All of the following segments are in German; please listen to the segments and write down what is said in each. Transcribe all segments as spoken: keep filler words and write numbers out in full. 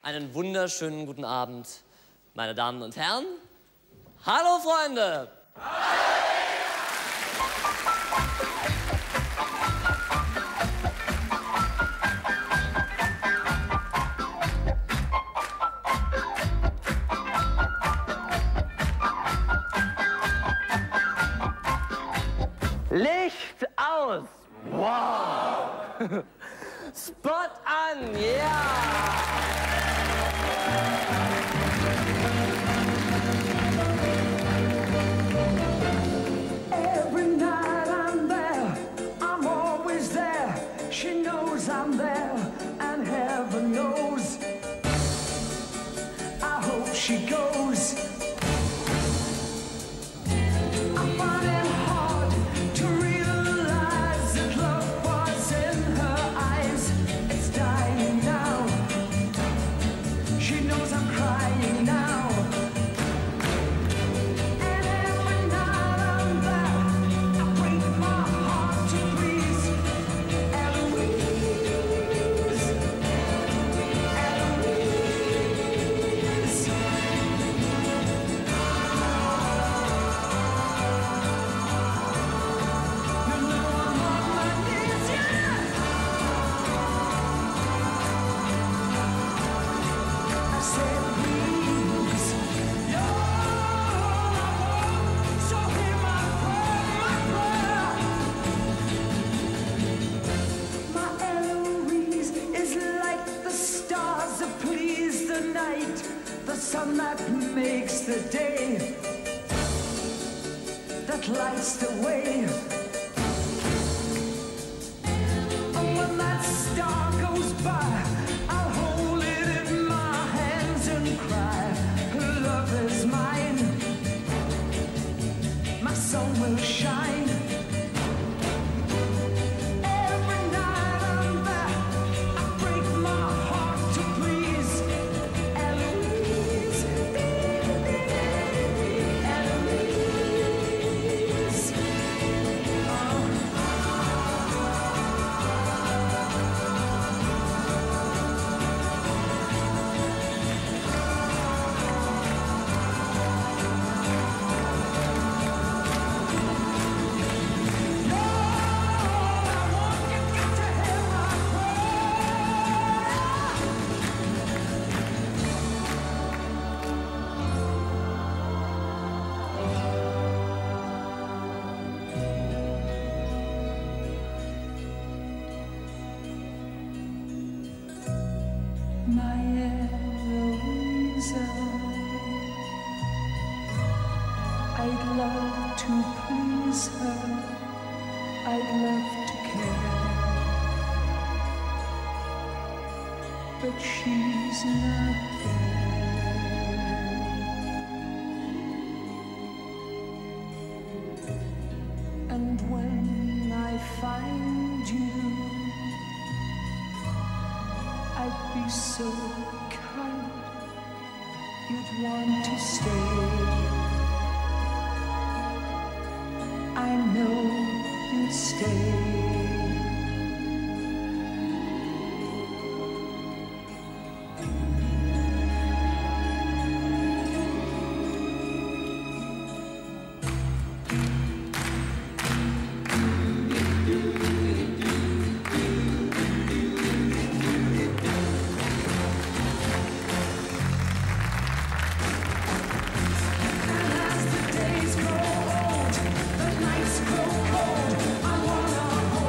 Einen wunderschönen guten Abend, meine Damen und Herren. Hallo, Freunde! Licht aus! Wow! Spot an! Yeah! Every night I'm there, I'm always there. She knows I'm there, and heaven knows I hope she goes. I find it hard to realize that love was in her eyes. It's dying now. She knows I'm crying now. And every night I'm there, I break my heart to please Eloise, Eloise. You know I'm on my knees, yeah. I said, please, you're all I want, so hear my prayer, my prayer. My Eloise is like the stars that please the night, the sun that makes the day, that lights the way. And when that star goes by, I'll hold it in my hands and cry, love is mine, my sun will shine. Every night I'm there, I break my heart to please Eloise, Eloise. My Eloisa, I'd love to please her, I'd love to care, but she's not there. And when I find you, I'd be so kind, you'd want to stay. I know you'd stay. As the days grow old, the nights grow cold, I wanna hold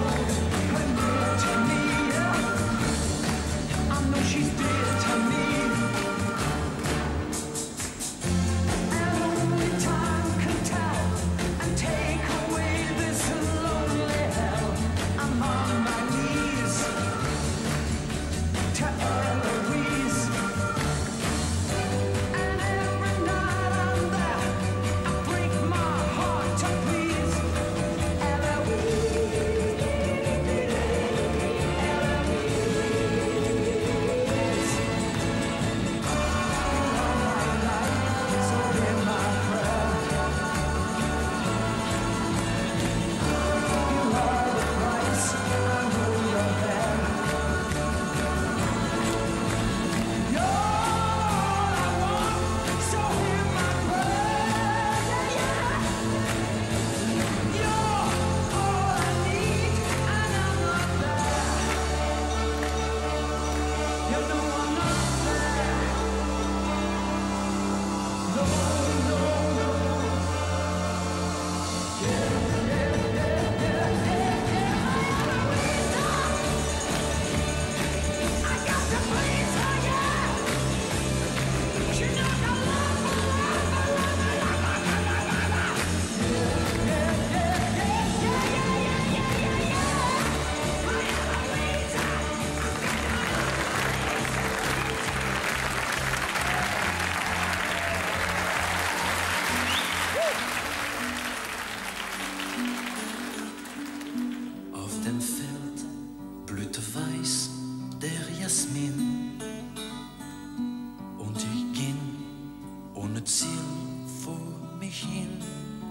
dem Feld blühte weiß der Jasmin. Und ich ging ohne Ziel vor mich hin.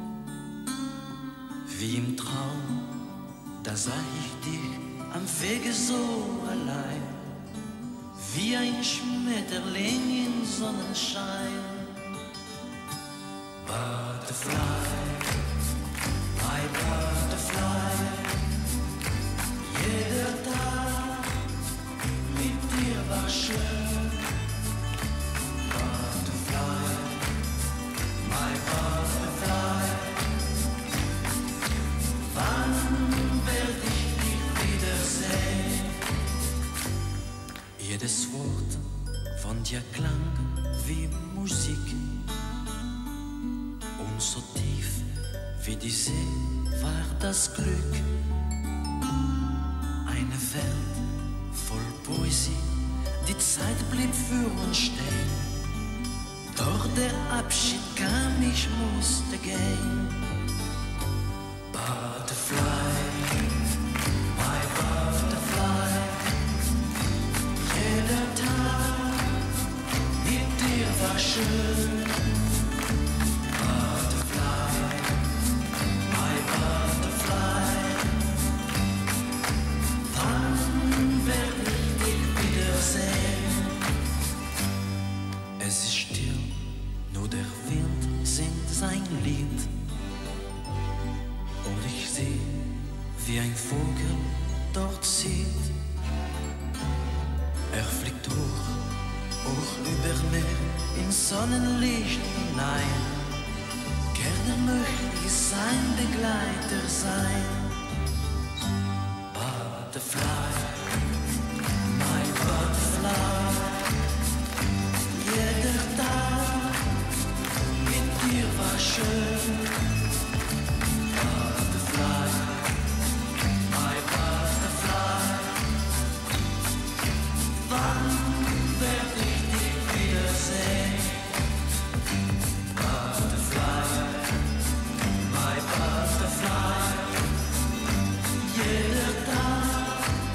Wie im Traum, da sah ich dich am Wege so allein, wie ein Schmetterling im Sonnenschein. Butterfly, my butterfly, jeder Tag mit dir war schön. Butterfly, my butterfly, wann werd ich dich wiedersehen? Jedes Wort von dir klang wie Musik, und so tief wie die See war das Glück. Eine Welt voll Poesie, die Zeit blieb für uns stehen. Doch der Abschied kam, ich musste gehen. Butterfly, my butterfly, jeder Tag mit dir war schön. Es ist still, nur der Wind singt sein Lied. Und ich seh, wie ein Vogel dort zieht. Er fliegt hoch, hoch über mir ins Sonnenlicht hinein. Gerne möchte ich sein Begleiter sein. Butterfly, my butterfly, jeder Tag mit dir war schön. Butterfly, my butterfly, wann werd ich dich wiedersehen? Butterfly, my butterfly, jeder Tag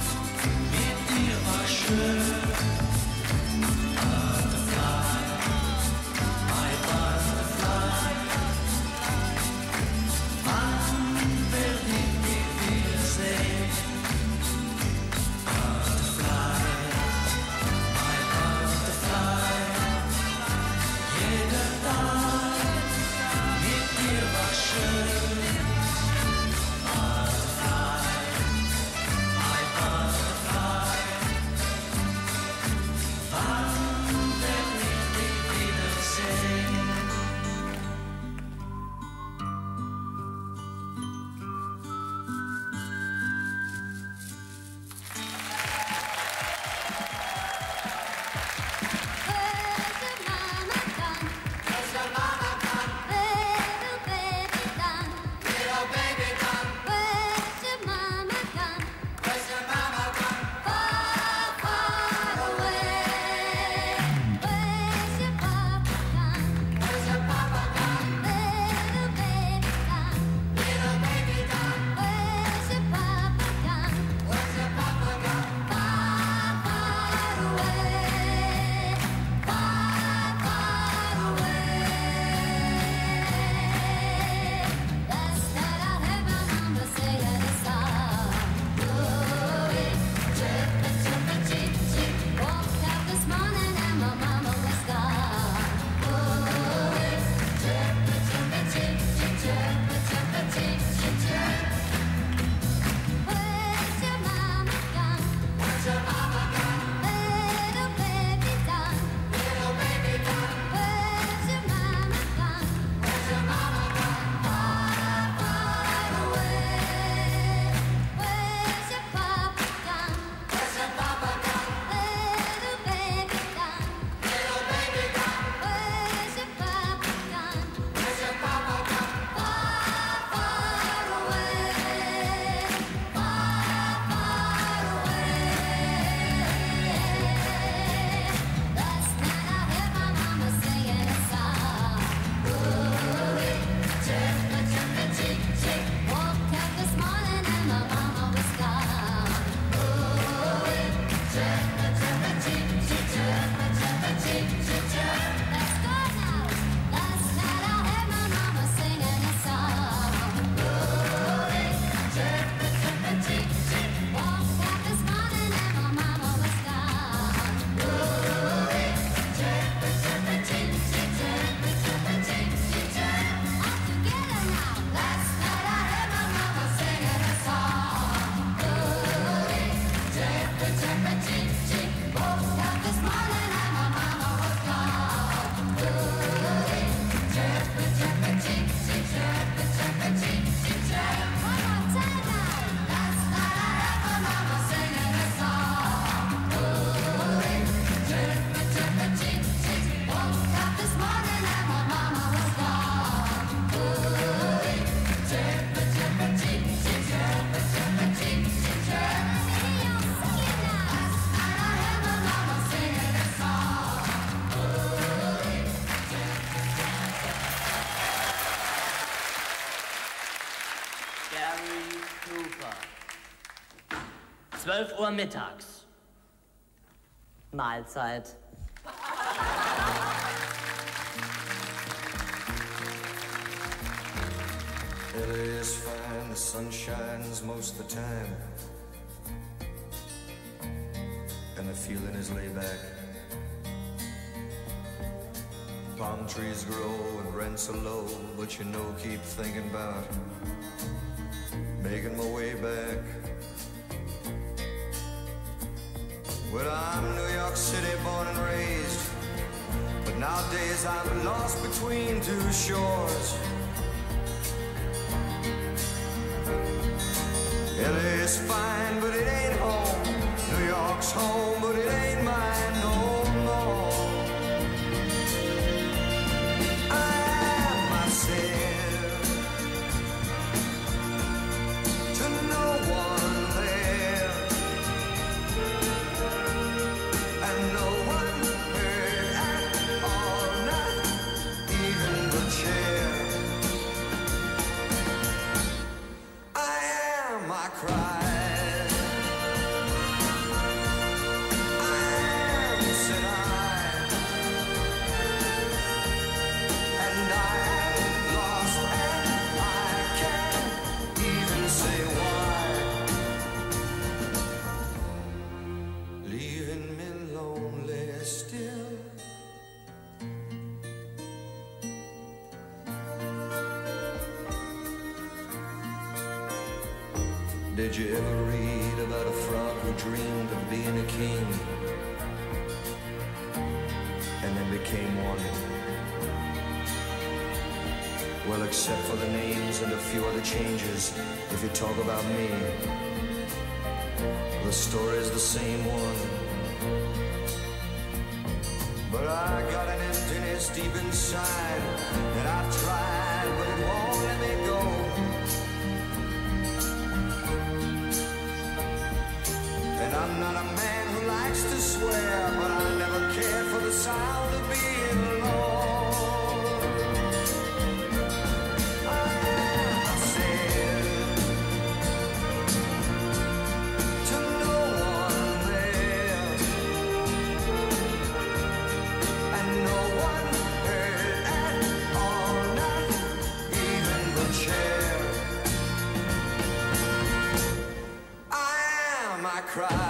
zwölf Uhr mittags. Mahlzeit. L A is fine, the sun shines most of the time, and the feeling is laid back. Palm trees grow and rents are low, but you know, keep thinking about making my way back. Well, I'm New York City born and raised, but nowadays I'm lost between two shores. L A is fine, but it ain't home. New York's home, but it ain't mine no more. I am myself to no one there, and no one heard at all, not even the chair. I am, I cried. I am, said I, and I am lost, and I can't even say why. Leaving me lonely still. Did you ever read about a frog who dreamed of being a king and then became one? Well, except for the names and a few other changes, if you talk about me, the story's the same one. But I got an emptiness deep inside, and I tried, but it won't let me go. And I'm not a man who likes to swear, but I never cared for the sound of being alone. I am myself to no one there, and no one heard at all, not even the chair. I am, I cried.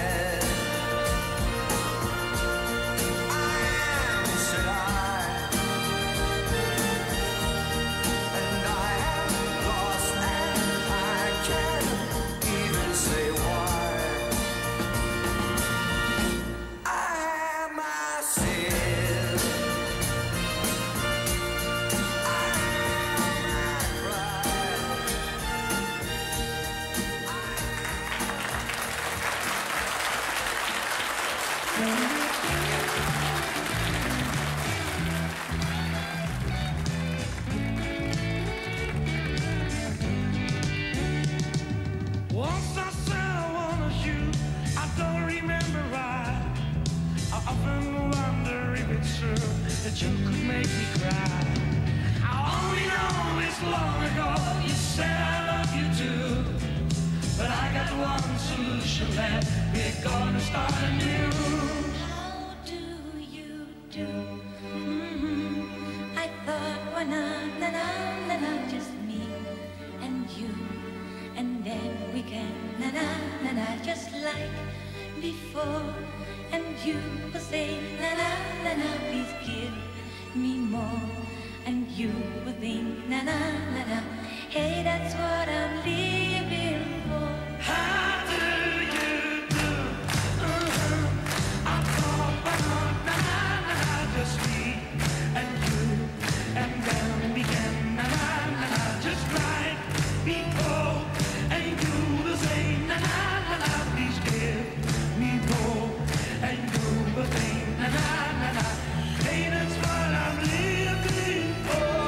Once I said I wanted you, I don't remember right. I often wonder if it's true that you could make me cry. I only know it's long ago you said I love you too, but I got one solution left, we're gonna start anew. How do you do? Mm-hmm. I thought, well, na na na na na, just me and you, and then we can na na na na, just like before. And you will say na na na na, please give me more. And you will think na na na na, hey, that's what I'm living for. How do you do? Uh-huh. I thought, well, na na na na, just me and you, and then we can na na na na, just like before. And you will say na na na na, please give me more. And you will think na na na na, hey, that's what I'm living for.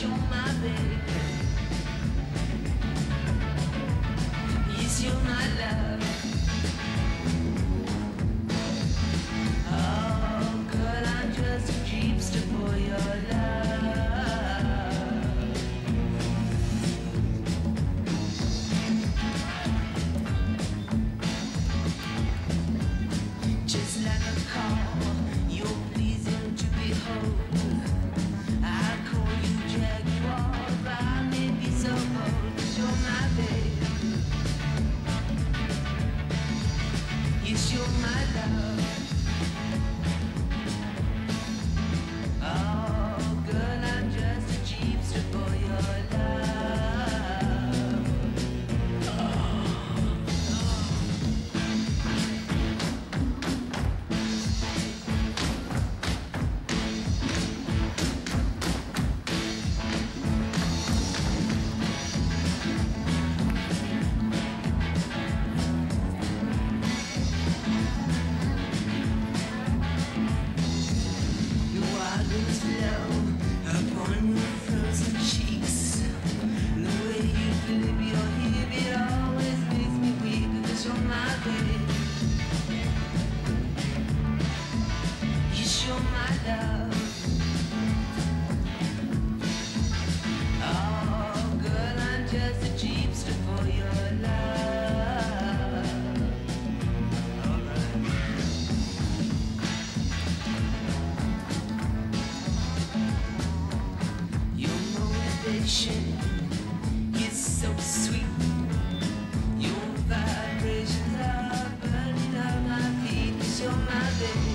you're my baby. Yes, you're my love. Oh, girl, I'm just a dreamster for your love. Just like a call, you're pleasing to behold. I call you Jaguar, but I may be so bold. 'Cause you're my babe. Yes, you're my love. Oh, girl, I'm just a cheapster for your love. Your eyelids flow upon your frozen cheeks. The way you flip your hip, it always makes me weak. 'Cause you're my babe. Yes, you're my love. Oh, girl, I'm just a cheapster for your love. Alright. Your motivation is so sweet. Your vibrations are burning up my feet. 'Cause you're my babe.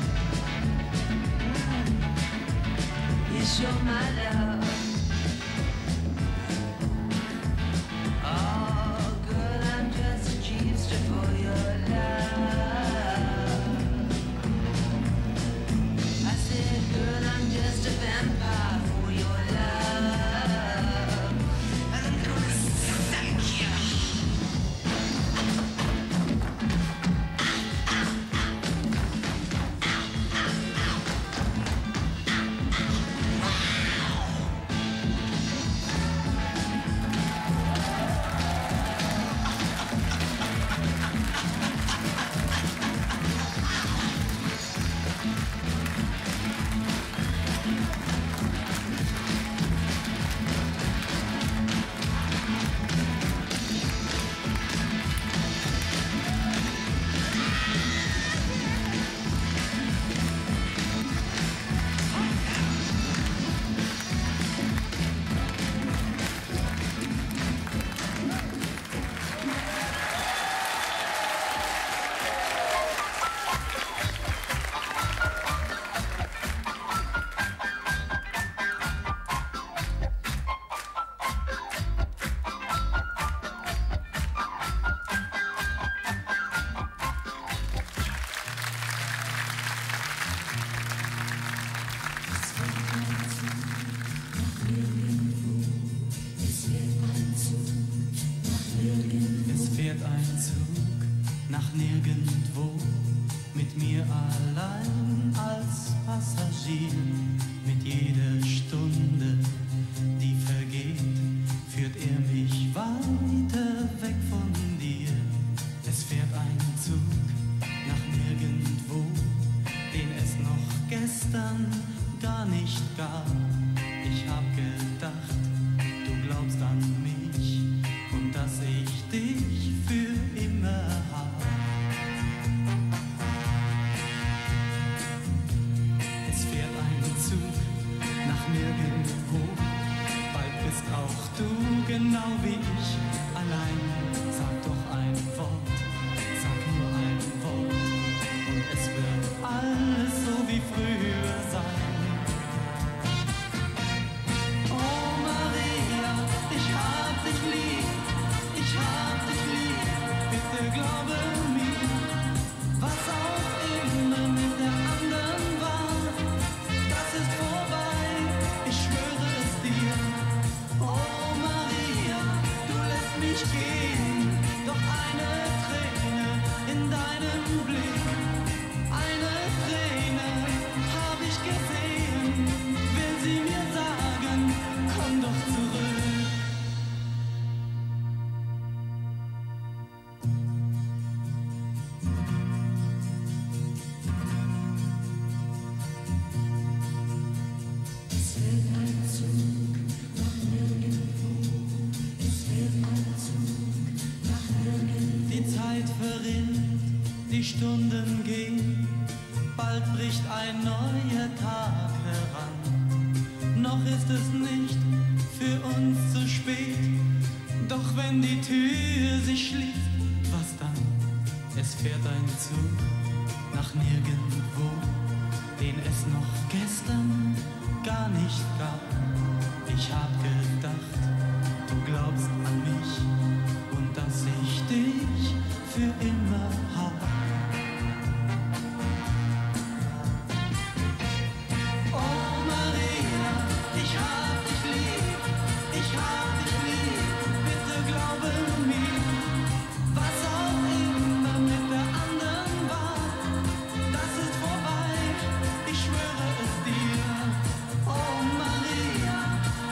Yes, you're my love. Oh, girl, I'm just a cheapster for your love. I said, girl, I'm just a vampire for your love. And I'm gonna thank you. Es fährt ein Zug nach nirgendwo, mit mir allein als Passagier. Mit jeder Stunde, die vergeht, führt er mich weiter weg von dir. Es fährt ein Zug nach nirgendwo, den es noch gestern gar nicht gab. Ich hab gedacht, du glaubst an mich und dass ich dich für immer hab. Es fährt ein Zug nach nirgendwo, bald bist auch du genau wie ich allein. Sag doch ein Wort, sag nur ein Wort und es wird alles so wie früher sein. Oh Maria, ich hab dich lieb, ich hab dich lieb, bitte glaube mir, was auch immer mit der anderen war, das ist vorbei, ich schwöre es dir. Oh Maria, du lässt mich gehen, doch eine Träne in deinem Blick, eine Träne Die Stunden gehen, bald bricht ein neuer Tag heran. Noch ist es nicht für uns zu spät, doch wenn die Tür sich schließt, was dann? Es fährt ein Zug nach nirgendwo, den es noch gestern gar nicht gab. Ich hab gedacht, du glaubst an mich und dass ich dich für immer hab. Oh Maria, ich hab dich lieb, ich hab dich lieb, bitte glaube mir, was auch immer mit der anderen war, das ist vorbei, ich schwöre es dir. Oh Maria,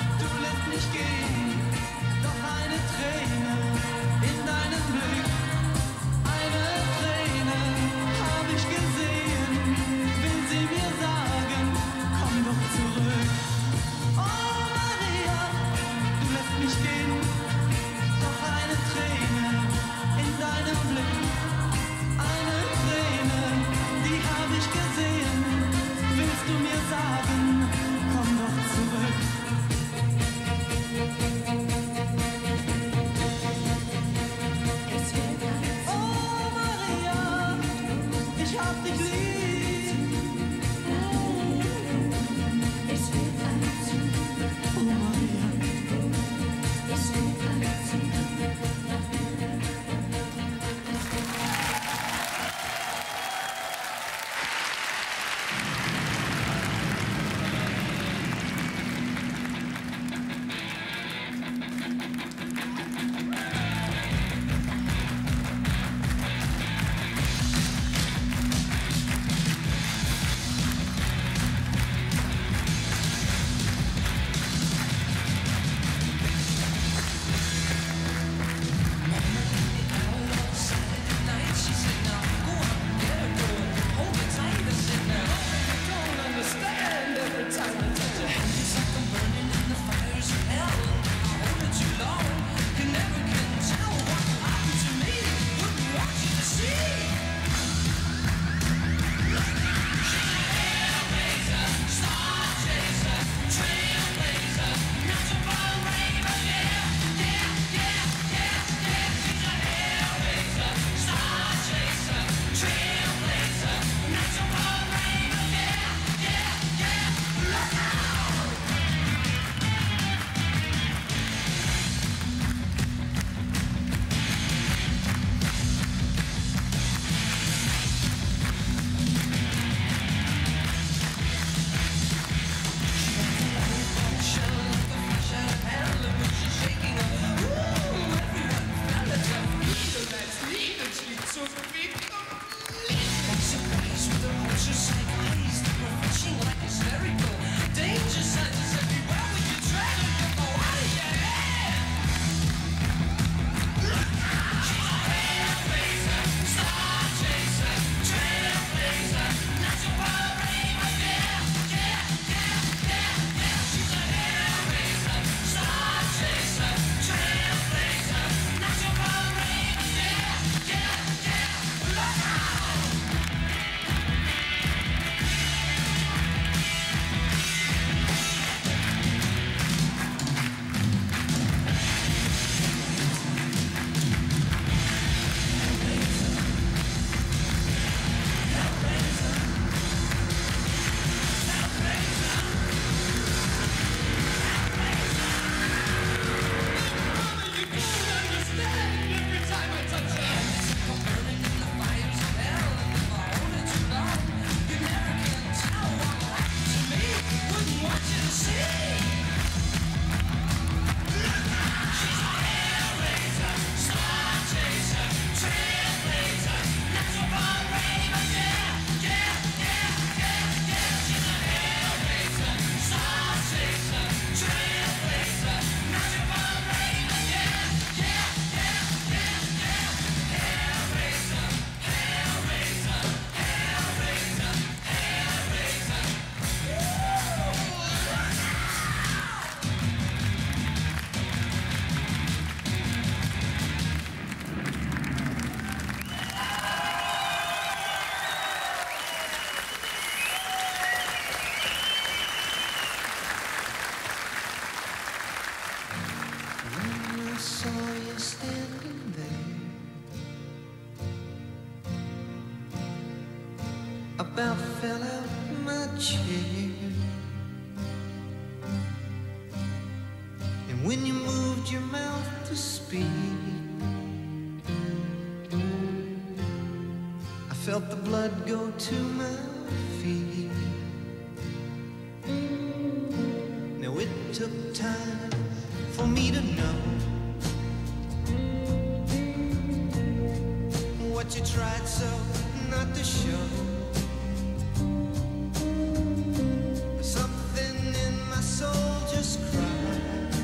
about fell out my chair. And when you moved your mouth to speak, I felt the blood go to my feet. Now it took time for me to know what you tried so not to show. Something in my soul just cried.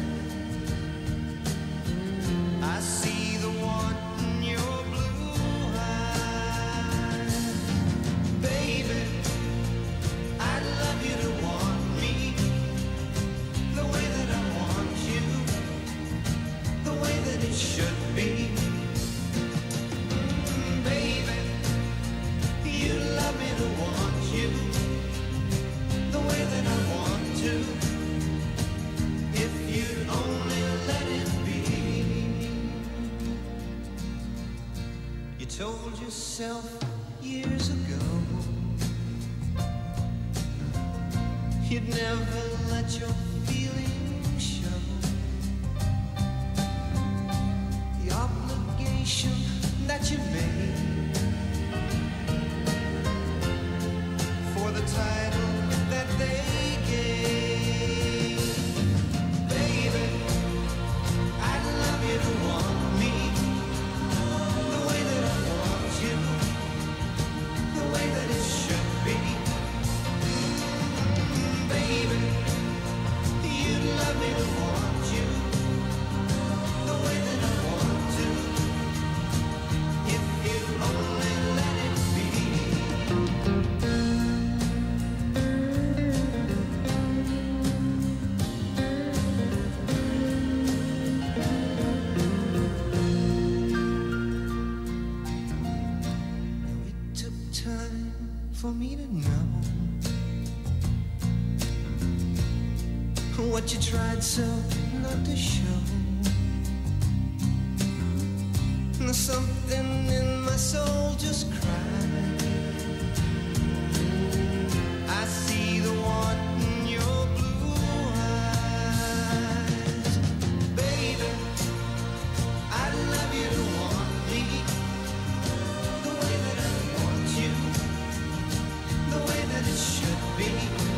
I see the want in your blue eyes. Baby, I'd love you to want me the way that I want you, the way that it should be. Mm, baby, you'd love me to want you the way that I want to, if you'd only let it be. You told yourself years ago you'd never let your feelings show. The obligation that you made for the title that they gave. Baby, I'd love you to want me the way that I want you, the way that it should be. Mm, baby, you'd love me to want you the way that I want to, if you only let it be. It took time for me to know what you tried so not to show. Something in my soul just cried. I see the want in your blue eyes. Baby, I'd love you to want me the way that I want you, the way that it should be.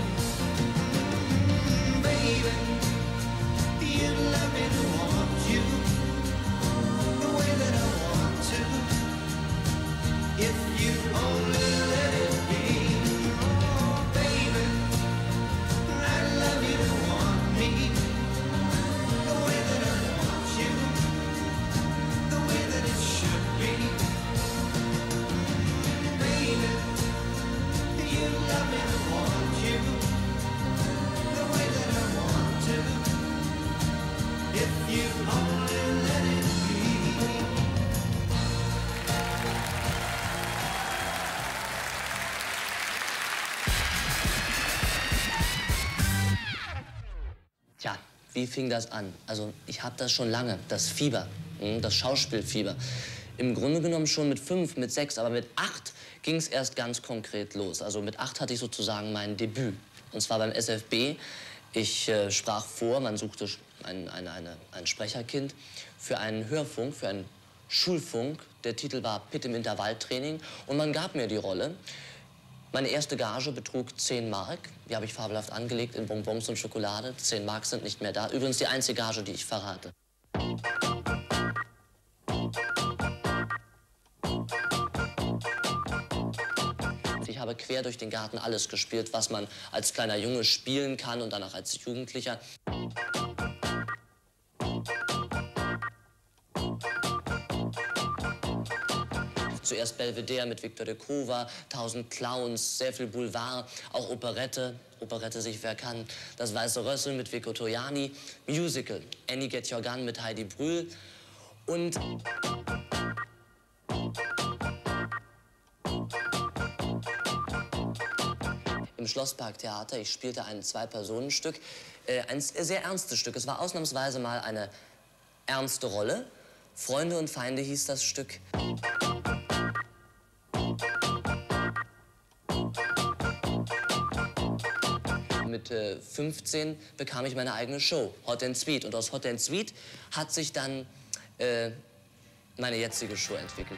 Mm, baby, you'd love me to want you the way that I want to, if you only let it be. Oh, baby, I'd love you to want me the way that I want you, the way that it should be. Baby, you'd love me to want you the way that I want to, if you only let it be. Tja, wie fing das an? Also ich habe das schon lange, das Fieber, hm, das Schauspielfieber. Im Grunde genommen schon mit fünf, mit sechs, aber mit acht ging es erst ganz konkret los. Also mit acht hatte ich sozusagen mein Debüt. Und zwar beim S F B. Ich äh, sprach vor, man suchte ein, eine, eine, ein Sprecherkind für einen Hörfunk, für einen Schulfunk. Der Titel war Pitt im Intervalltraining und man gab mir die Rolle. Meine erste Gage betrug zehn Mark. Die habe ich fabelhaft angelegt in Bonbons und Schokolade. zehn Mark sind nicht mehr da. Übrigens die einzige Gage, die ich verrate. Ich habe quer durch den Garten alles gespielt, was man als kleiner Junge spielen kann und danach als Jugendlicher. Zuerst Belvedere mit Victor de Kova, Tausend Clowns, sehr viel Boulevard, auch Operette, Operette sich wer kann, Das Weiße Rössel mit Vico Troiani, Musical, Annie Get Your Gun mit Heidi Brühl und im Schlossparktheater. Ich spielte ein Zwei-Personen-Stück, äh, ein sehr ernstes Stück. Es war ausnahmsweise mal eine ernste Rolle. Freunde und Feinde hieß das Stück. mit äh, fünfzehn bekam ich meine eigene Show, Hot and Sweet. Und aus Hot and Sweet hat sich dann äh, meine jetzige Show entwickelt.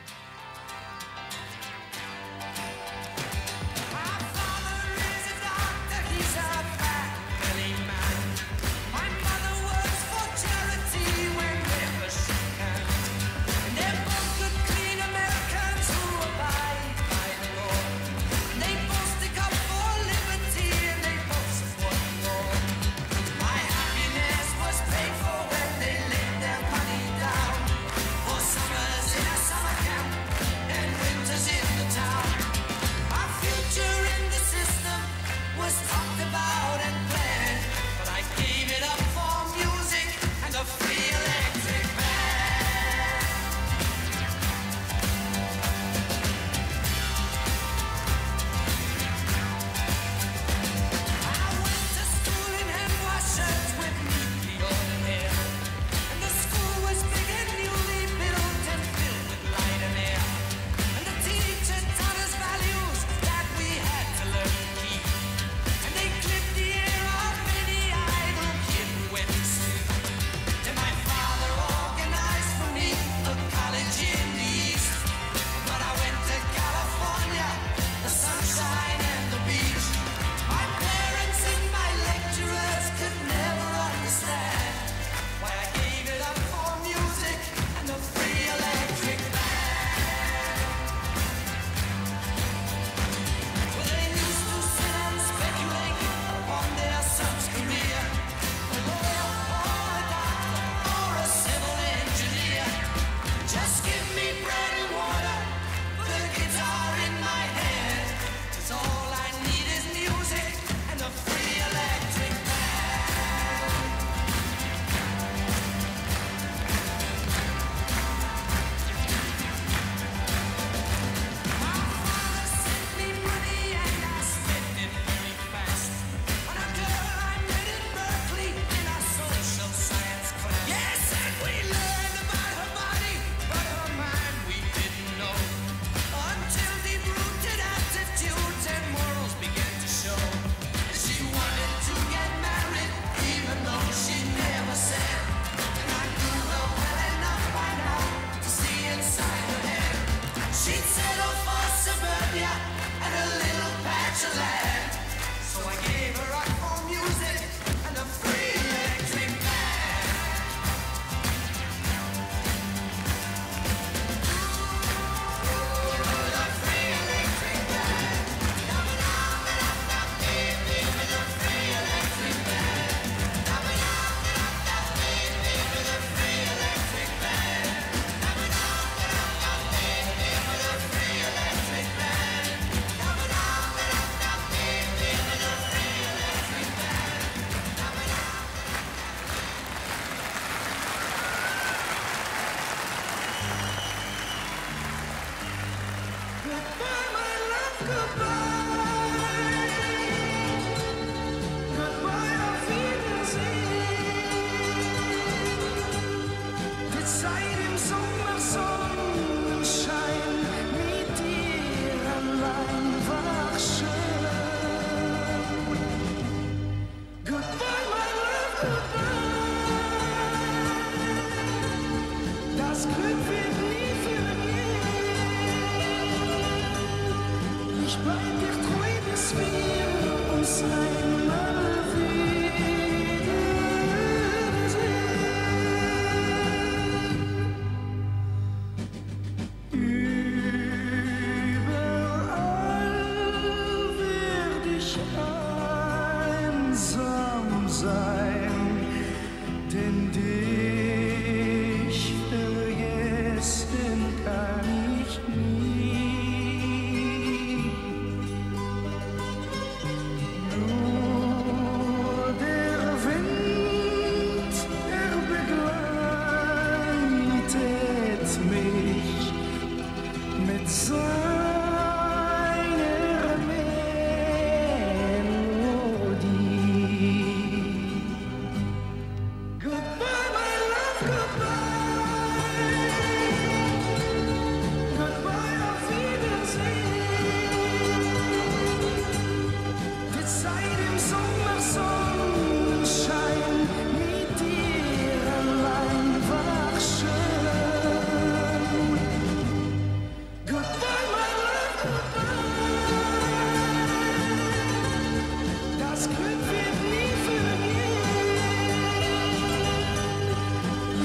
Seit dem Sommer so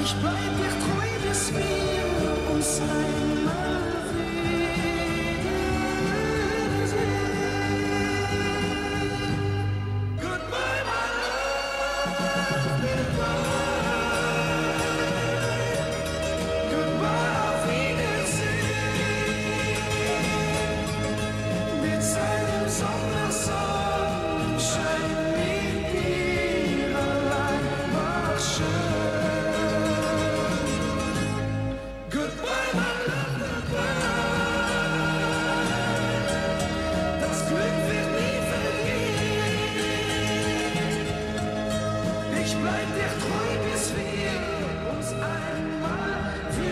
Ich bleib dir treu, bis wir uns einmal wiedersehen. Goodbye, my love, goodbye. Goodbye, auf Wiedersehen. Mit seinem Sommersonnenschein mit dir allein war schön. Goodbye, my love, goodbye. Das Glück wird nie vergehen. Ich bleib dir treu, bis wir uns einmal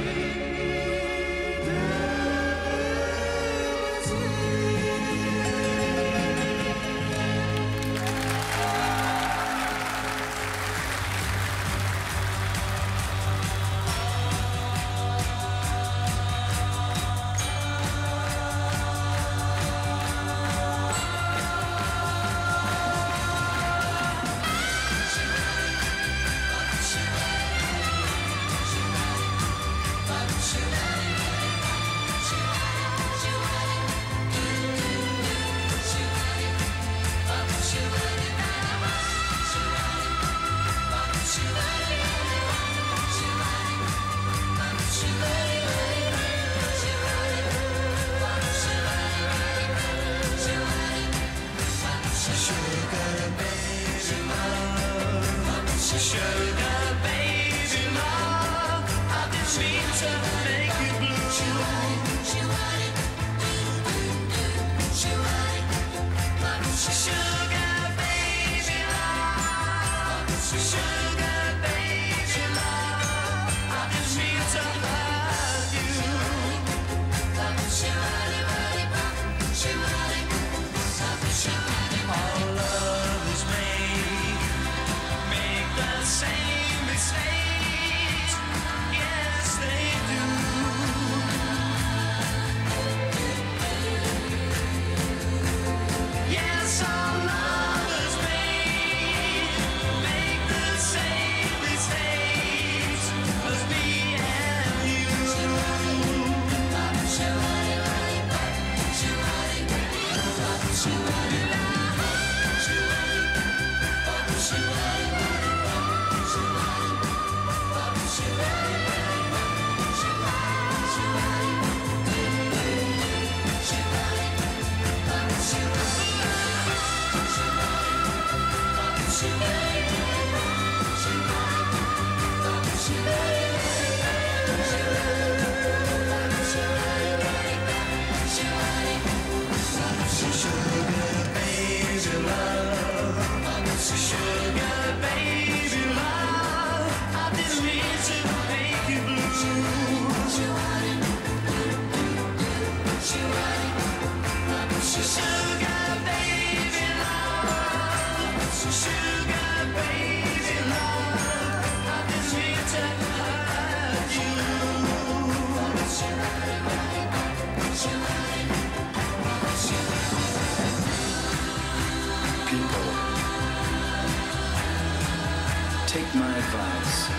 Take my advice.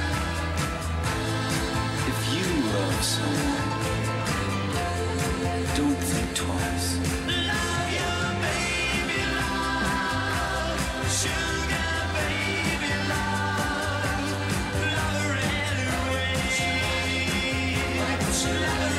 If you love someone, don't think twice. Love you, baby, love. Sugar, baby, love. Love her anyway. Love her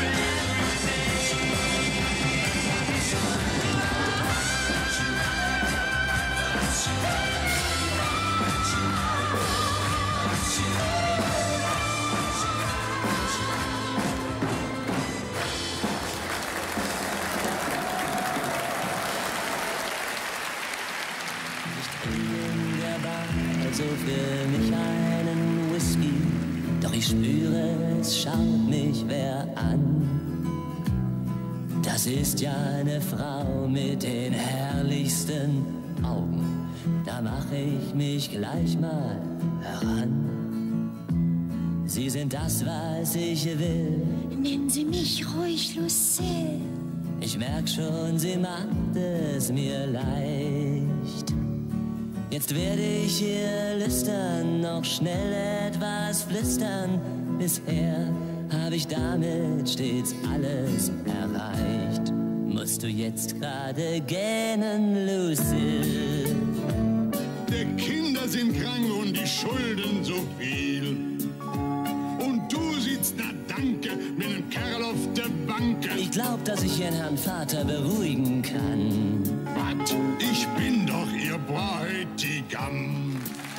Also für mich einen Whisky, doch ich spüre, es schaut mich wer an. Das ist ja eine Frau mit den herrlichsten Augen, da mache ich mich gleich mal heran. Sie sind das, was ich will. Nennen Sie mich ruhig Lucille. Ich merk schon, sie macht es mir leicht. Jetzt werde ich hier lüstern, noch schnell etwas flüstern. Bisher habe ich damit stets alles erreicht. Musst du jetzt gerade gähnen, Lucille? Die Kinder sind krank und die Schulden so viel. Und du sitzt, na danke, mit einem Kerl auf der Bank. Ich glaub, dass ich Ihren Herrn Vater beruhigen kann. Was? Ich bin doch Ihr Bräutigam.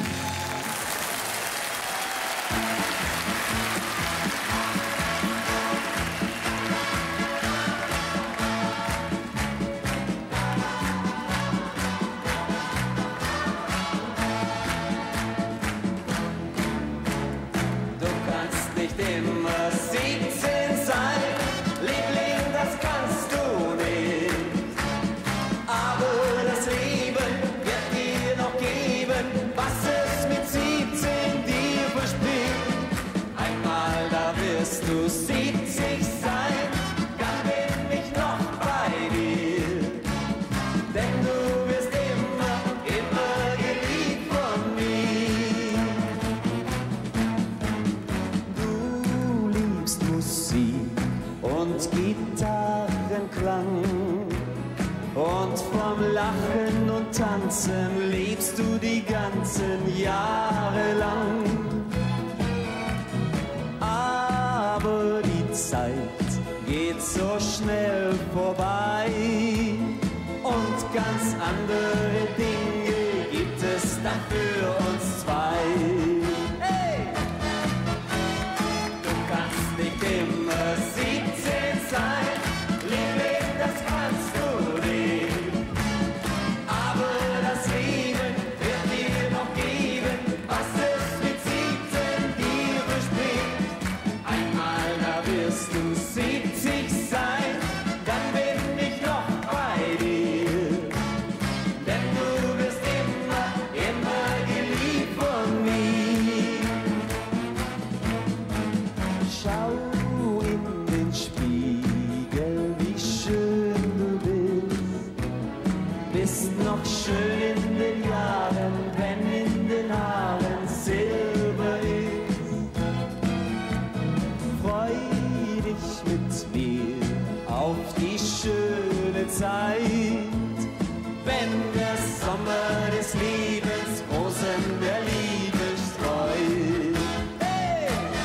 Du siebzig sein, dann bin ich noch bei dir. Denn du wirst immer, immer geliebt von mir. Du liebst Musik und Gitarrenklang. Und vom Lachen und Tanzen lebst du die ganzen Jahre lang. Aber die Zeit geht so schnell vorbei und ganz andere Dinge gibt es dann für uns zwei. Hey! Du kannst nicht immer siebzehn sein, Liebling, das kannst du nicht. Aber das Leben wird dir noch geben, was es mit siebzehn dir verspricht. Einmal da wirst du siebzig sein, dann bin ich noch bei dir. Denn du wirst immer, immer geliebt von mir. Schau in den Spiegel, wie schön du bist. Bist noch schön in den Jahren, wenn in den Haaren Silber ist. Freu dich mit mir auf die schöne Zeit, wenn der Sommer des Lebens Rosen der Liebe streut. Hey!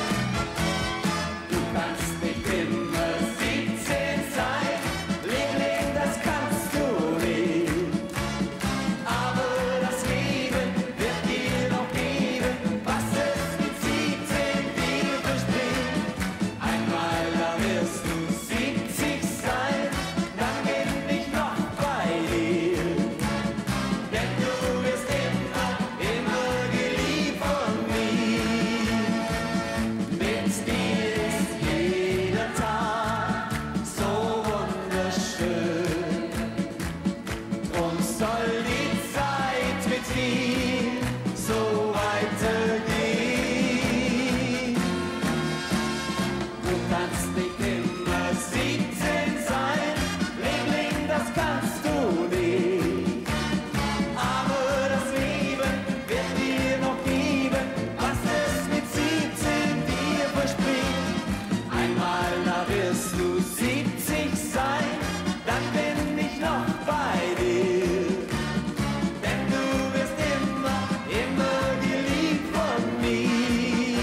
Du kannst nicht immer siebzehn sein, Liebling, das kannst du nicht. Aber das Leben wird dir noch geben, was es mit siebzehn dir verspricht. Einmal da wirst du siebzig sein, dann bin ich noch bei dir. Denn du wirst immer, immer geliebt von mir. Mit dir ist jeder Tag so wunderschön. Drum soll die Zeit mit dir so weitergehen. Du kannst nicht immer siebzehn sein, Liebling, das kannst du nicht. Aber das Leben wird dir noch geben, was es mit siebzehn dir verspricht. Einmal da wirst du siebzig sein, dann bin ich noch bei dir. Denn du wirst immer, immer geliebt von mir.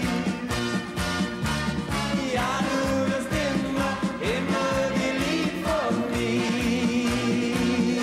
Ja, du wirst immer, immer geliebt von mir.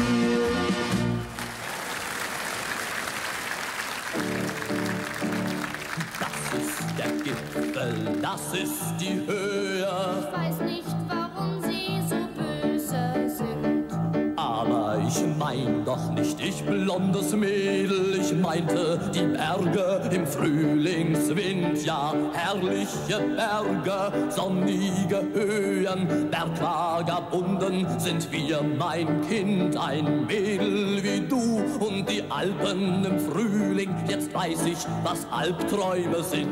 Das ist der Gipfel, das ist die Höhe. Ich weiß nicht, warum Sie so böse sind. Aber ich mein doch nicht ich blondes Mädel, ich meinte die Berge im Frühlingswind. Ja, herrliche Berge, sonnige Höhen, bergvagabunden sind wir, mein Kind. Ein Mädel wie du und die Alpen im Frühling, jetzt weiß ich, was Albträume sind.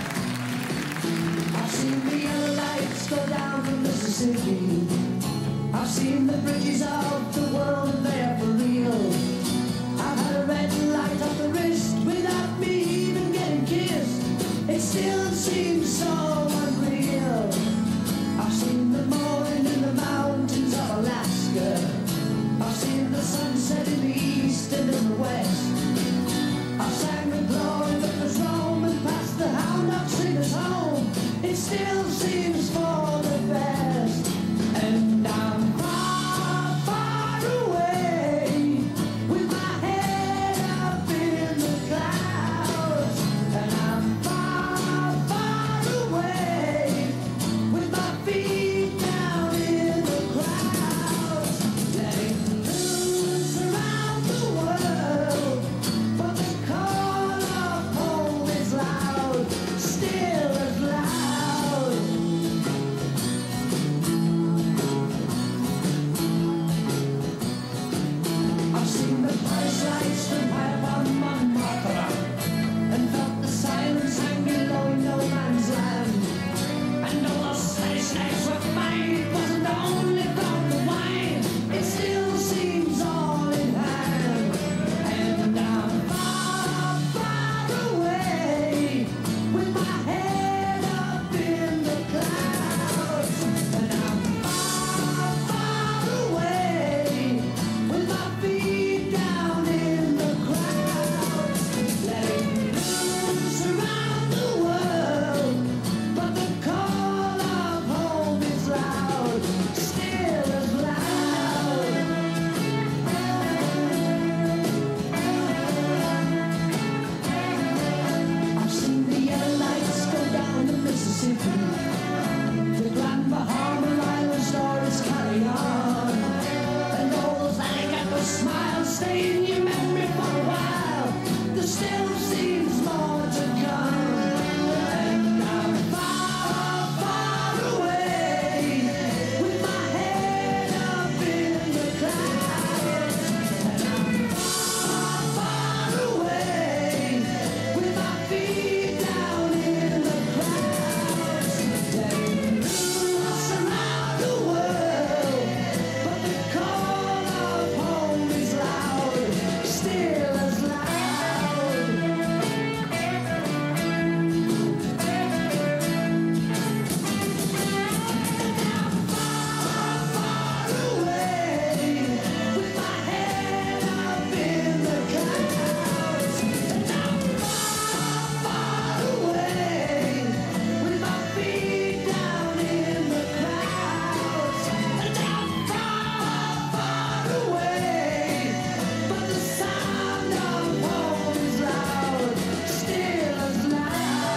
I've seen the lights go down the Mississippi. I've seen the bridges of the world and they are for real. I've had a red light up the wrist without me even getting kissed. It still seems so unreal. I've seen the morning in the mountains of Alaska. I've seen the sunset in the east and in the west. I sang the glory that was Rome and passed the hound dog singers home. It still seems for the best. And I'm far, far away with my head up in the clouds. And I'm far, far away with my feet down in the clouds. Letting loose around the world, but the call of home is loud, still as loud. I've seen the price lights from high above Montmartre and felt the silence hanging low in no man's land. And all those steady snakes were mine, it wasn't only from the wine, it still seems all in hand. And I'm far, far away with my head up in the clouds. And I'm far, far away with my feet down in the clouds. Letting loose around the world, but the call of home is loud, still as loud. I've seen the yellow lights go down the Mississippi, the Grand Bahama Island stories carry on, and all those alligator smiles stay in your memory for a while. There still seems more to come, and I'm far, far away with my head up in the clouds. And I'm far, far away with my feet down in the clouds. Letting loose around the world, but the call of home is loud, still as loud. Far away with my head up in the clouds. And I'm far, far away with my feet down in the clouds. And I'm far, far away, but the sound of home is loud, still as loud.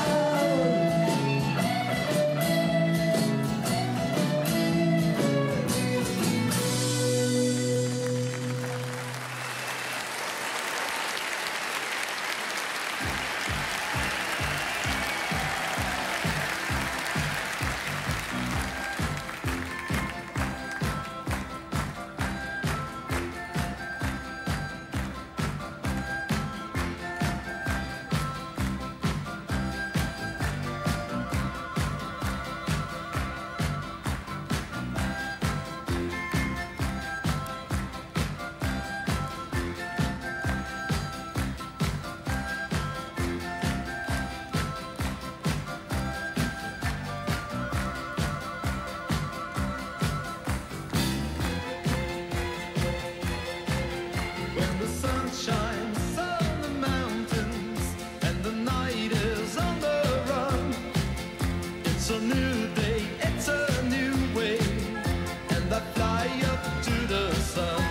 When the sun shines on the mountains and the night is on the run, it's a new day, it's a new way, and I fly up to the sun.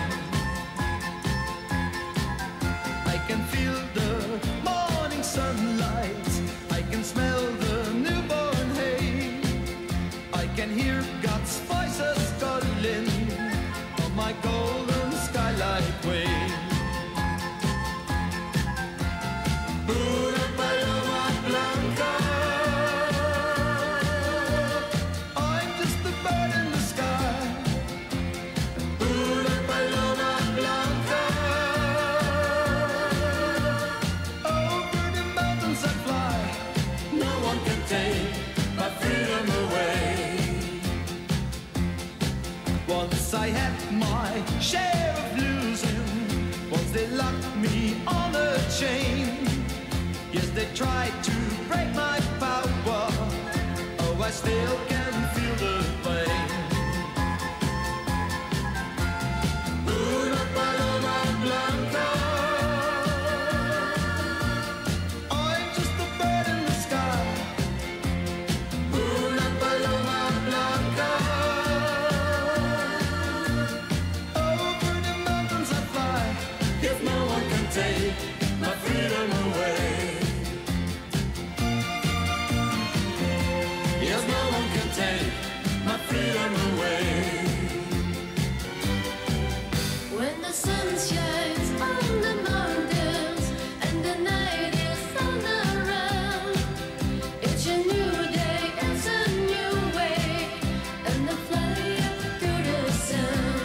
I can feel the morning sunlight, I can smell the newborn hay, I can hear God's voices calling on my golden skylight way. Una paloma blanca, I'm just a bird in the sky. Una paloma blanca, over the mountains I fly. No one can take my freedom away. Once I I had my share of losing. Once they locked me on a chain. Yes, they tried to break my power. Oh, I still can feel the pain. Una paloma blanca. I'm just a bird in the sky. Una paloma blanca. Over the mountains I fly. If no one can take my freedom away. Yes, no one can take my freedom away. When the sun shines on the mountains and the night is on around, it's a new day, it's a new way, and the fly up to the sun.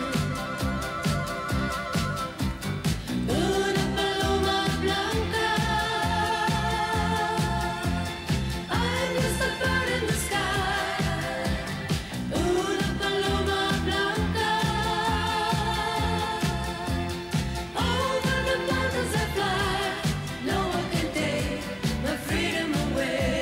Una paloma blanca. I'm just a bird in the sky. Una paloma blanca. Over the mountains I fly. No one can take my freedom away.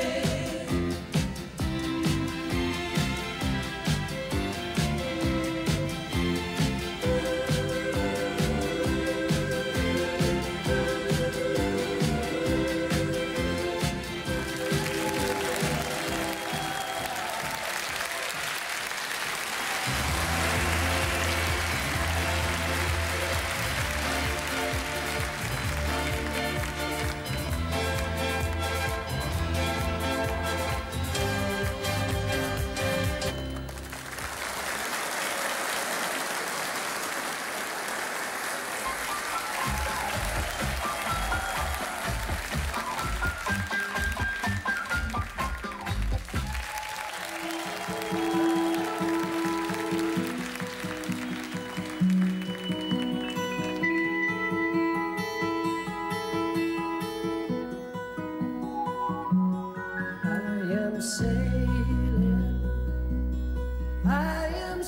I am sailing, I am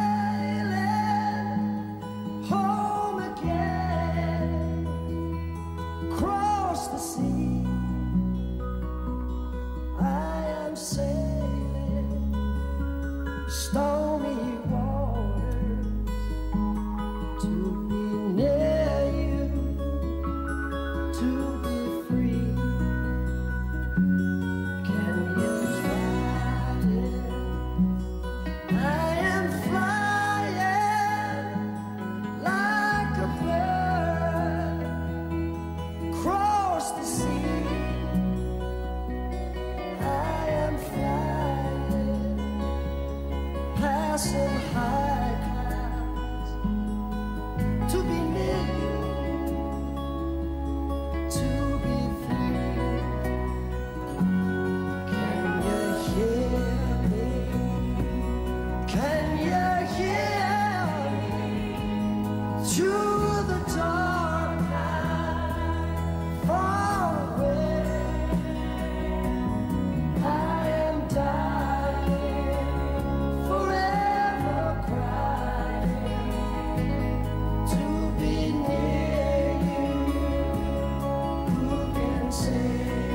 sailing home again, across the sea. I am sailing stormy waters to be near you, to be free. Can you fly it? I am flying like a bird across the sea. I am flying, passing high clouds to be near you, to be free. Can you hear me? Can you hear me? Through the dark night, far away. I am dying, forever crying, to be near you. Who can say?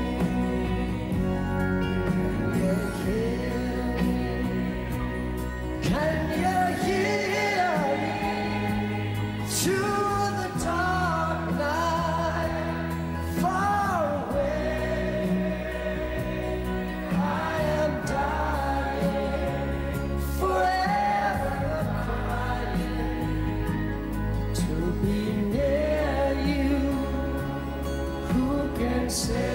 Can you hear me? Through the dark night, far away. I am dying, forever crying, to be near you. Who can say?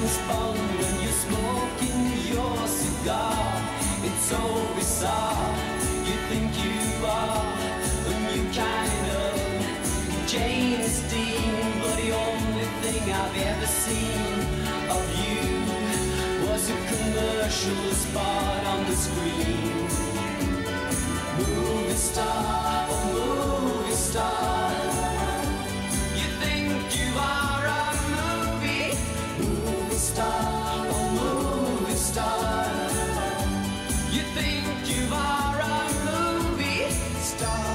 spun when you're smoking your cigar. It's so bizarre. You think you are a new kind of James Dean, but the only thing I've ever seen of you was a commercial spot on the screen. Movie star, oh movie star, you think you are a movie, movie star, oh movie star, you think you are a movie star.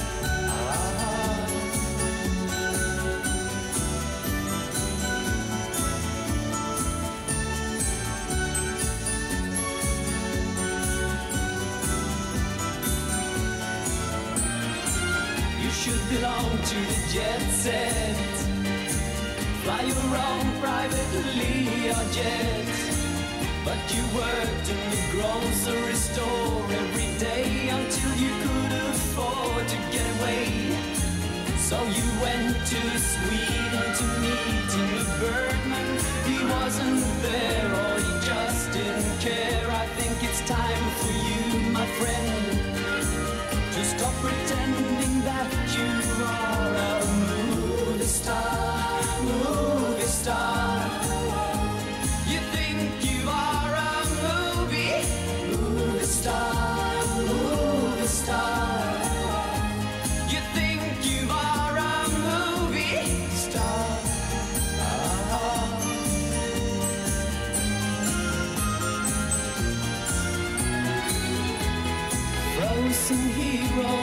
Should belong to the jet set. Fly your own privately or jet. But you worked in the grocery store every day until you could afford to get away. So you went to Sweden to meet Ingmar Bergman. He wasn't there or he just didn't care. I think it's time for you, my friend, to stop pretending that you are a movie star, movie star. You think you are a movie, movie star, movie star. You think you are a movie star. Frozen hero,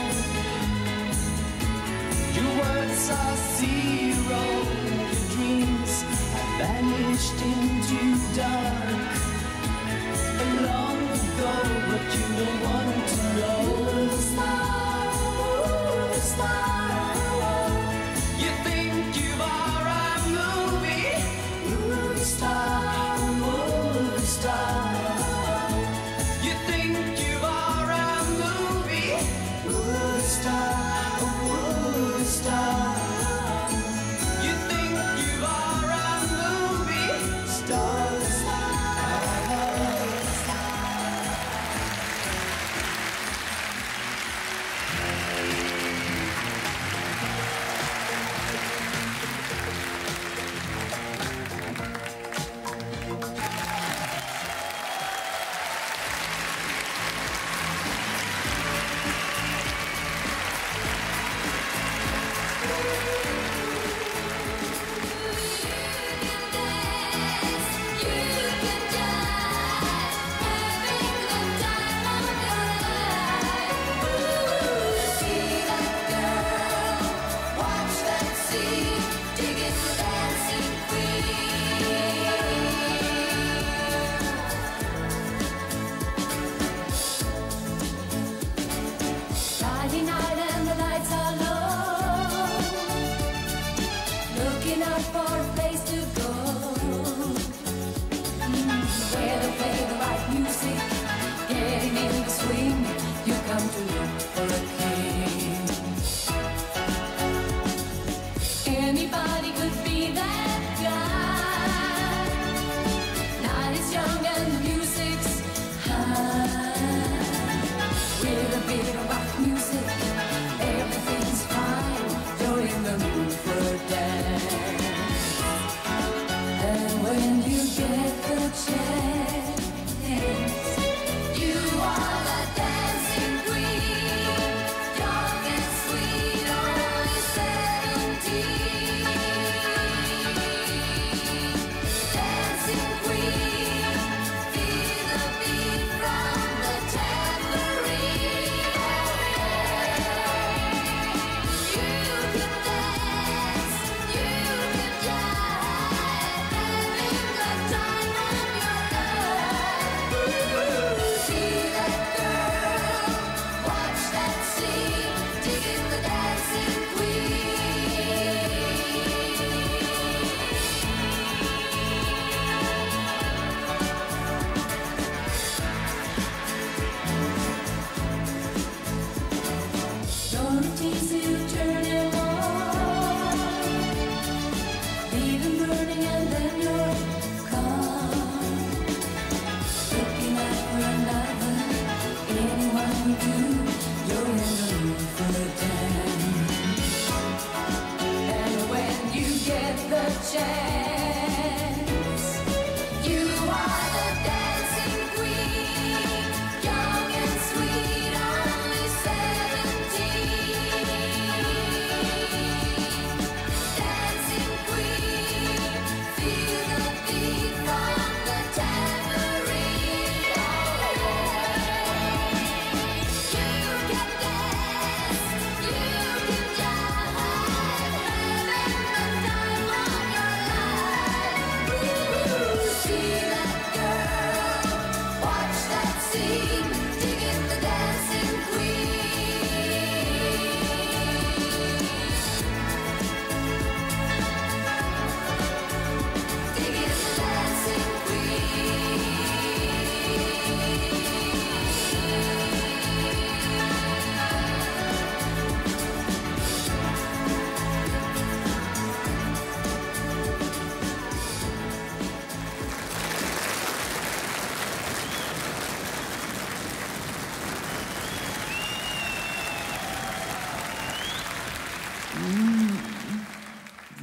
your words are zero. Your dreams have vanished into dark long ago, but you don't want to know. Movie star, movie star. You think you are a movie, movie star, movie star. You think you are a movie, movie star, movie star. You think you are a movie star,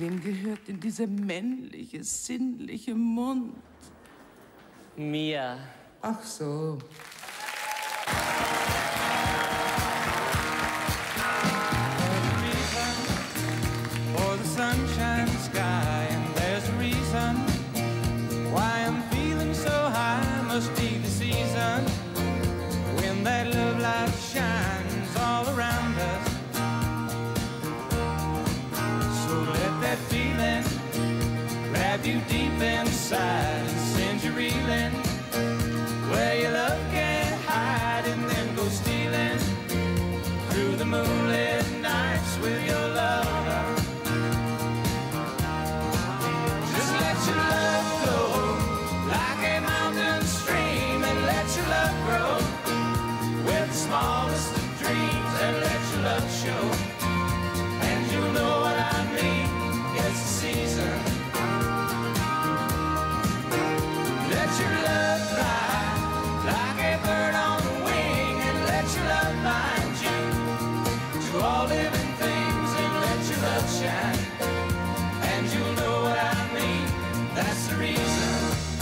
Wem gehört denn dieser männliche, sinnliche Mund? Mir. Ach so. For the sunshine sky, and there's a reason why I'm feeling so high. Must be the season when that love light shines all around us. So let that feeling grab you deep inside and send you reeling where your love can't hide, and then go stealing through the moonlit nights with your lover. Just let your love flow like a mountain stream, and let your love grow with the smallest of dreams, and let your love show, and you'll know what I mean. It's the season. Let your love fly like a bird on the wing, and let your love bind you to all living things, and let your love shine, and you'll know what I mean. That's the reason.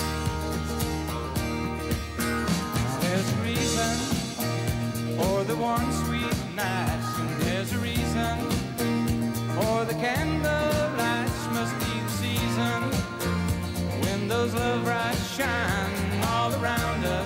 There's a reason for the warm sweet nights, and there's a reason for the candle lights. Must be the season when those love lights shine all around us.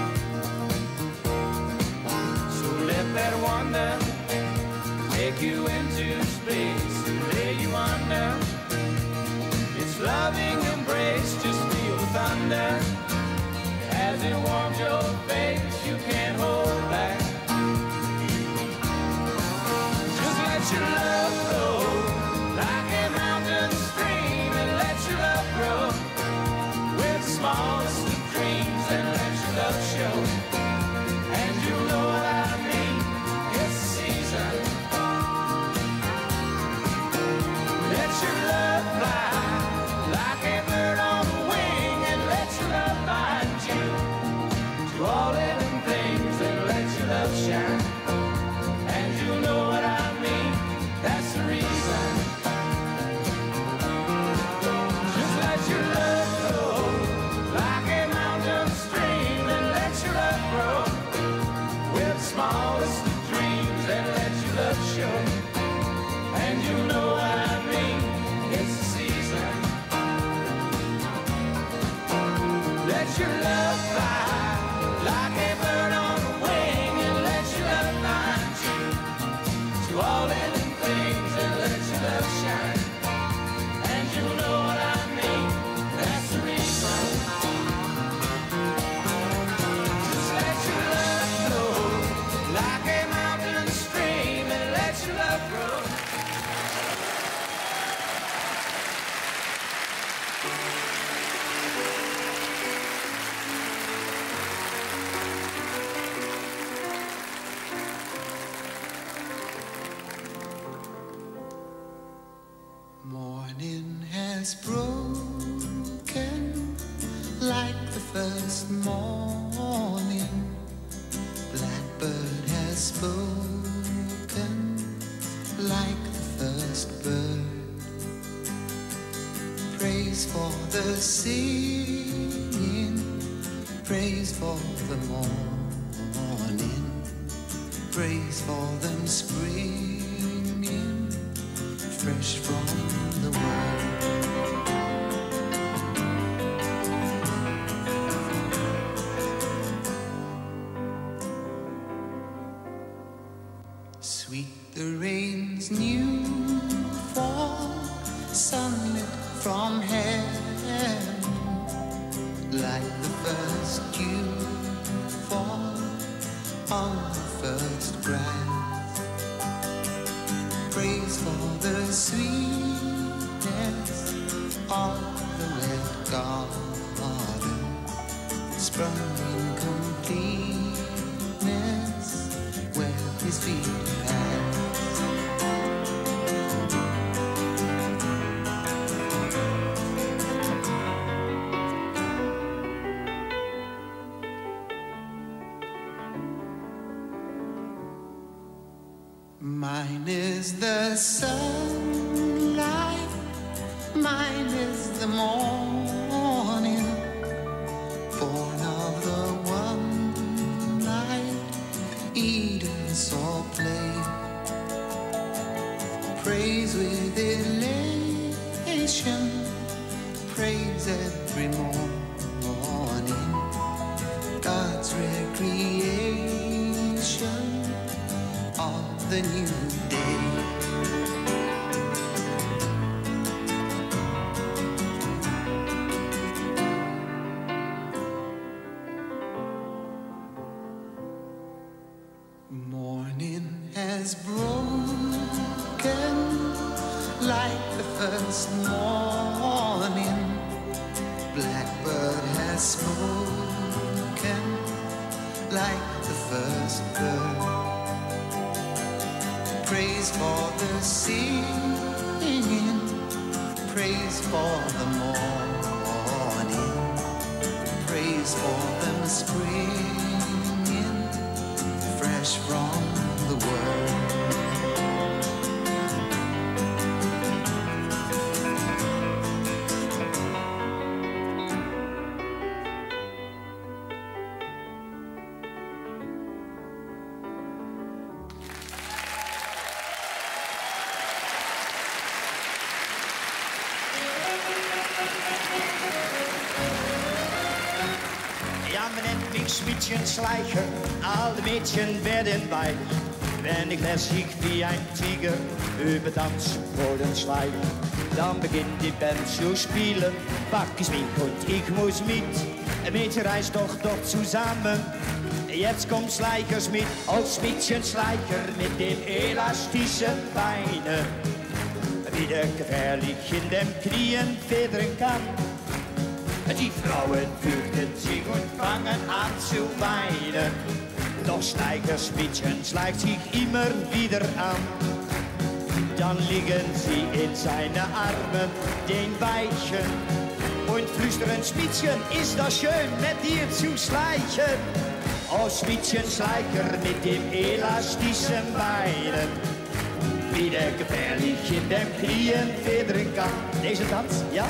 So let that wonder take you into space and lay you under its loving embrace. Just feel the thunder as it warms your face. You can't hold back. Just let your love flow like a mountain stream, and let your love grow with the smallest of dreams, and let your love show, and you'll know what I mean. It's the season. Let your love fly like a bird on the wing, and let your love bind you to all living things, and let your love shine, and you'll know what I mean. That's the reason. Just let your love flow like a mountain stream, and let your love grow with the smallest of dreams, and let your love show, and you'll know what I mean. It's the season. Let your love fly like a bird on the wing, and let your love bind you to all living things, and let your love shine, and you'll know what I mean. That's the reason. Just let your love flow like a mountain stream, and let your love grow. Morning has broken like the first morning. Blackbird has spoken like the first bird. Praise for the singing, praise for the morning, praise for them springing fresh from the world. Sweet the rain's new fall, sunlit from heaven, like the first dew fall on the first grass. Praise for the sweetness of the wet garden, sprung in completeness where his feet pass. Mine is the sunlight Mine is the morning, born of the one night Eden saw play. Praise with elation, praise every morning, God's recreation of the new day. Morning has broken like the first morning. Blackbird has spoken like the first bird. Praise for the singing, praise for the morning, praise for them springing fresh from the world. Ja, man nennt mich Schmiedchen-Schleicher, alle Mädchen werden weich, wenn ich lässig wie ein Tiger über Tanzboden schleiche. Dann beginnt die Band zu spielen, pack ich mich und ich muss mit. Ein Mädchen reist doch doch zusammen, jetzt kommt Schleichers mit. Als Schmiedchen-Schleicher mit den elastischen Beinen, wieder gefährlich in den Knien federn kann. Die Frauen fürchten sich und fangen an zu weinen. Doch Schleichers Mädchen schleicht sich immer wieder an. Dann liegen sie in seine Armen, den Weichen, und flüstern: Schmiedchen, ist das schön, mit dir zu schleichen. Oh, Schmiedchen-Schleicher mit dem elastischen Beinen, wieder gefährlich in den Knien federn kann. Deze Tanz, ja?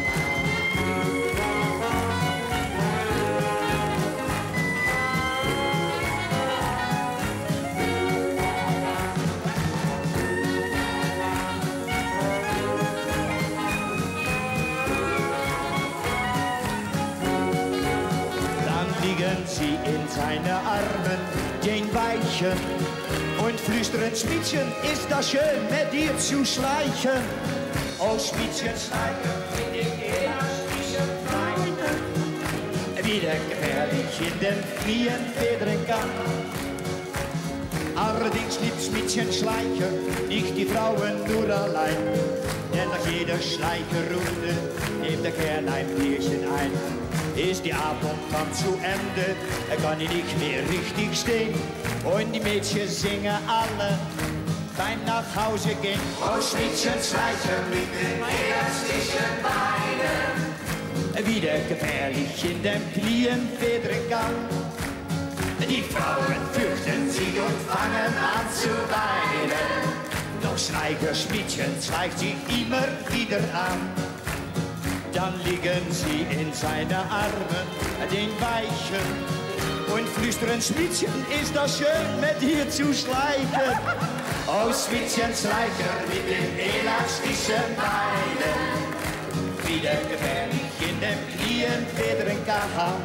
Sie in seine Armen, den Weichen, und flüstern: Schmiedchen, ist das schön, mit dir zu schleichen. Oh, Schmiedchen-Schleicher mit den elastischen Beinen, wieder gefährlich in den Knien federn kann. Allerdings liebt Schmiedchen-Schleicher nicht die Frauen nur allein, denn nach jeder Schleicherrunde nimmt der Kerl ein Bierchen ein. Ist die Abend dann zu Ende, er kann ich nicht mehr richtig stehen, und die Mädchen singen alle beim nach Hause gehen. Oh, Schmiedchen-Schleicher mit den elastischen Beinen, wieder gefährlich in den Knien federn kann. Die Frauen fürchten sich und fangen an zu weinen, doch Schleichers Mädchen schleicht sich immer wieder an. Dann liegen sie in seine Armen, den Weichen, und flüstern: Schmiedchen, ist das schön, mit dir zu schleichen. Oh, Schmiedchen-Schleicher mit den elastischen Beinen, wieder gefährlich in den Knien federn kann.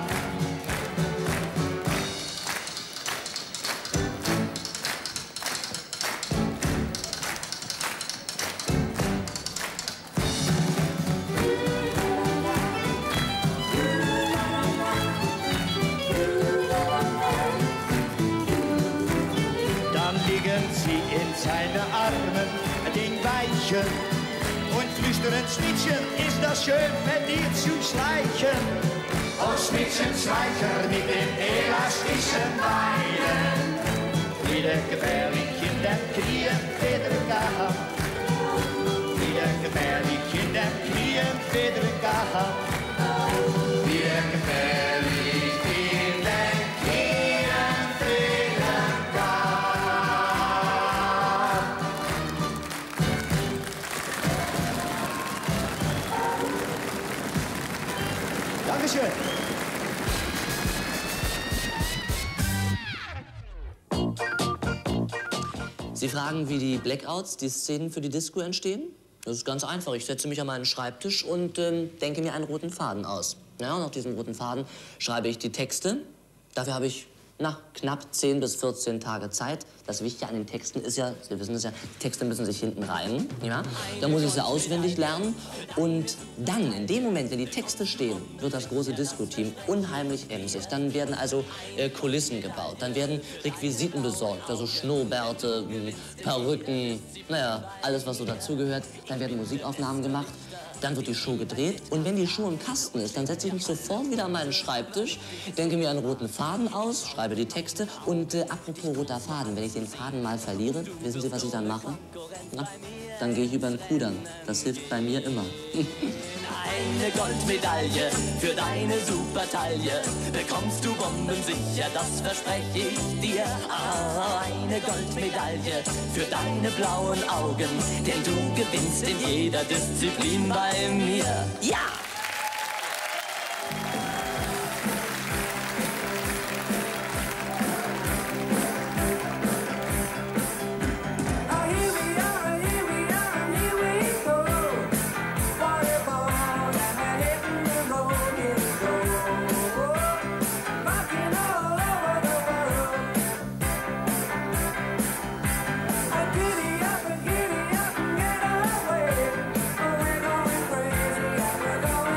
Seine Armen, den Weichen, und flüstern: Schmiedchen, ist das schön, mit dir zu schleichen. Oh, Schmiedchen-Schleicher mit den elastischen Beinen, wieder gefährlich in den Knien federn kann. Wieder gefährlich in den Knien federn kann. Wieder gefährlich in den Knien federn kann. Dankeschön. Sie fragen, wie die Blackouts, die Szenen für die Disco entstehen? Das ist ganz einfach. Ich setze mich an meinen Schreibtisch und ähm, denke mir einen roten Faden aus. Ja, und auf diesem roten Faden schreibe ich die Texte. Dafür habe ich na, knapp zehn bis vierzehn Tage Zeit. Das Wichtige an den Texten ist ja, Sie wissen es ja, die Texte müssen sich hinten reimen. Ja? Da muss ich sie auswendig lernen. Und dann, in dem Moment, wenn die Texte stehen, wird das große Disco-Team unheimlich emsig. Dann werden also äh, Kulissen gebaut, dann werden Requisiten besorgt, also Schnurrbärte, mh, Perücken, naja, alles, was so dazugehört. Dann werden Musikaufnahmen gemacht. Dann wird die Show gedreht und wenn die Show im Kasten ist, dann setze ich mich sofort wieder an meinen Schreibtisch, denke mir einen roten Faden aus, schreibe die Texte und äh, apropos roter Faden, wenn ich den Faden mal verliere, wissen Sie, was ich dann mache? Na, dann gehe ich über den Kudern. Das hilft bei mir immer. Eine Goldmedaille für deine Supertaille bekommst du bombensicher, das verspreche ich dir. Ah, eine Goldmedaille für deine blauen Augen, denn du gewinnst in jeder Disziplin bei mir. Ja! Giddy up and get away. We're going crazy and we're going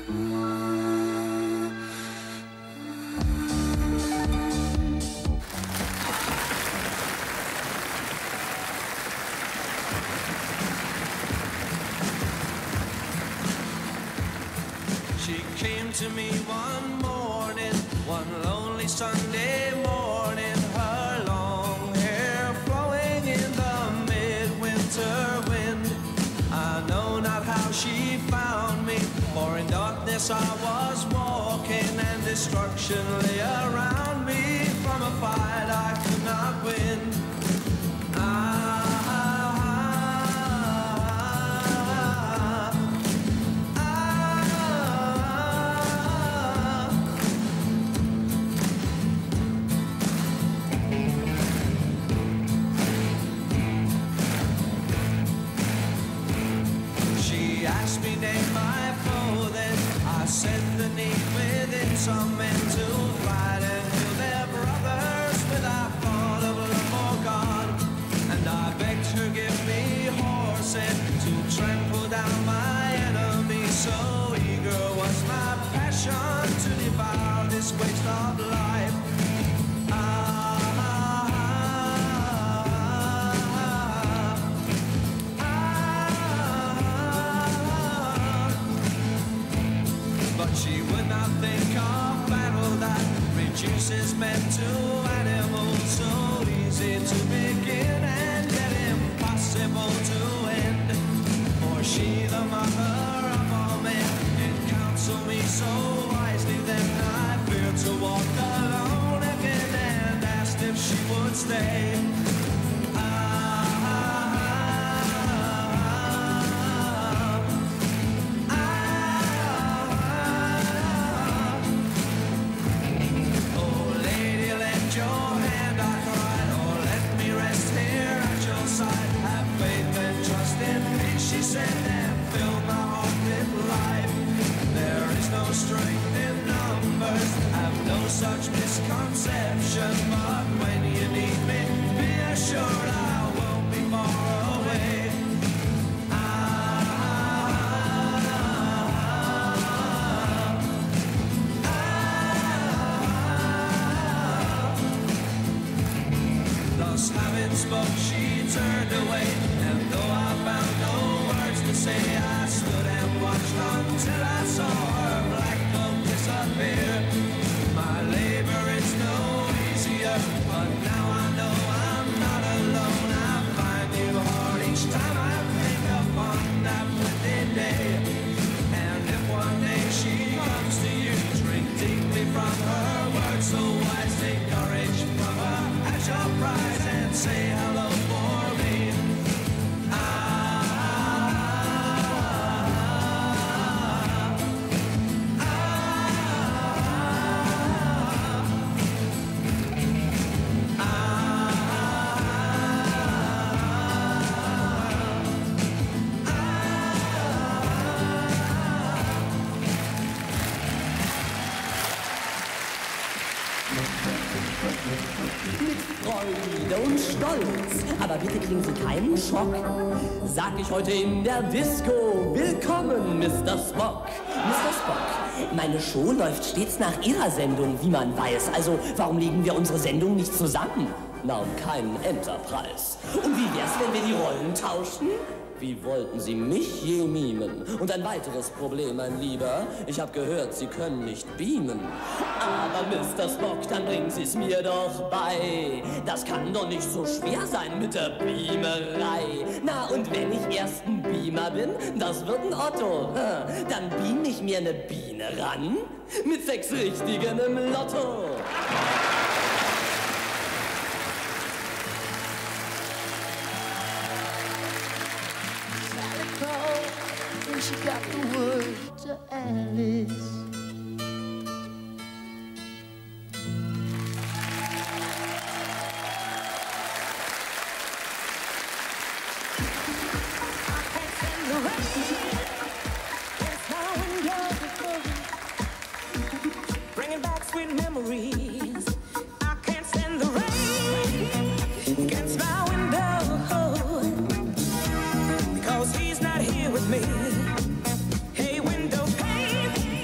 She came to me one morning, one lonely Sunday morning, her long hair flowing in the midwinter wind. I know not how she found me, for in darkness I was walking and destruction lay around me from a fight I could not win. I some men to fight and kill their brothers without thought of love or God. And I begged her give me horses to trample down my enemies. So eager was my passion to devour this waste of life. Ah, ah, ah, ah, but she would not think of battle that reduces men to animals, so easy to begin and yet impossible to end. For she, the mother of all men, did counsel me so wisely, then I feared to walk alone again and asked if she would stay. Strength in numbers, have no such misconception. But when you need me, be assured I won't be far away. Ah, ah, ah. Thus having spoke, she turned away, and though I found no words to say, I stood and watched until I saw her black cloak disappear. My labor is no easier, but now I know I'm not alone. I find you hard each time I think upon that windy day. And if one day she comes to you, drink deeply from her words so wise, take courage from her as your prize and say hello for me. Freude und Stolz, aber bitte kriegen Sie keinen Schock. Sag ich heute in der Disco, willkommen, Mister Spock. Mister Spock, meine Show läuft stets nach Ihrer Sendung, wie man weiß. Also, warum legen wir unsere Sendung nicht zusammen? Na, um keinen Enterpreis. Und wie wär's, wenn wir die Rollen tauschen? Wie wollten Sie mich je mimen? Und ein weiteres Problem, mein Lieber. Ich habe gehört, Sie können nicht beamen. Aber Mister Spock, dann bringen Sie es mir doch bei. Das kann doch nicht so schwer sein mit der Beamerei. Na, und wenn ich erst ein Beamer bin, das wird ein Otto. Dann beam ich mir eine Biene ran. Mit sechs Richtigen im Lotto. When she got the word to Alice. Bringing back sweet memories. I can't stand the rain against my window, because he's not here with me. Hey, window pane,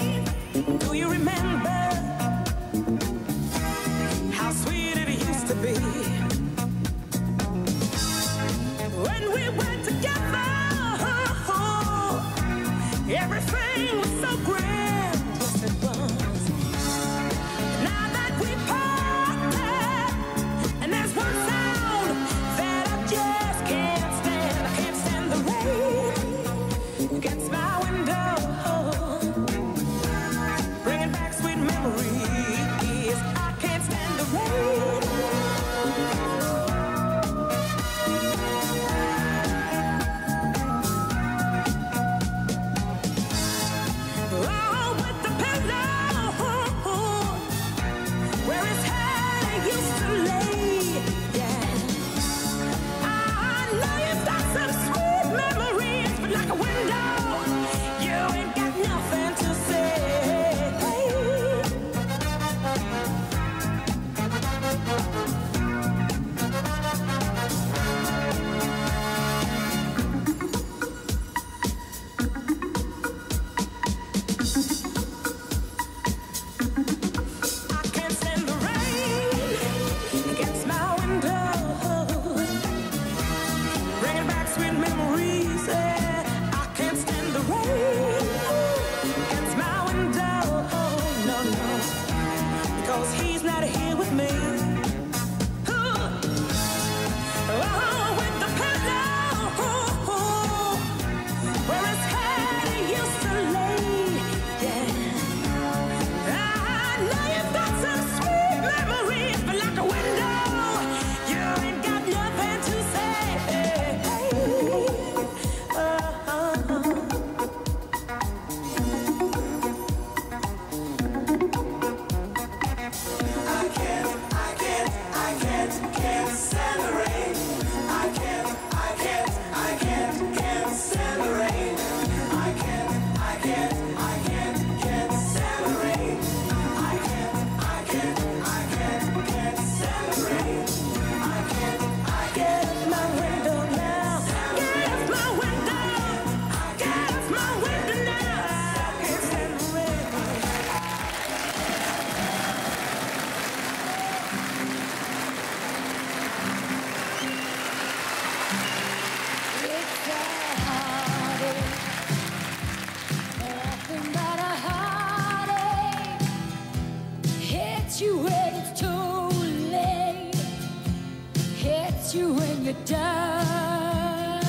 hits you when it's too late, hits you when you're down.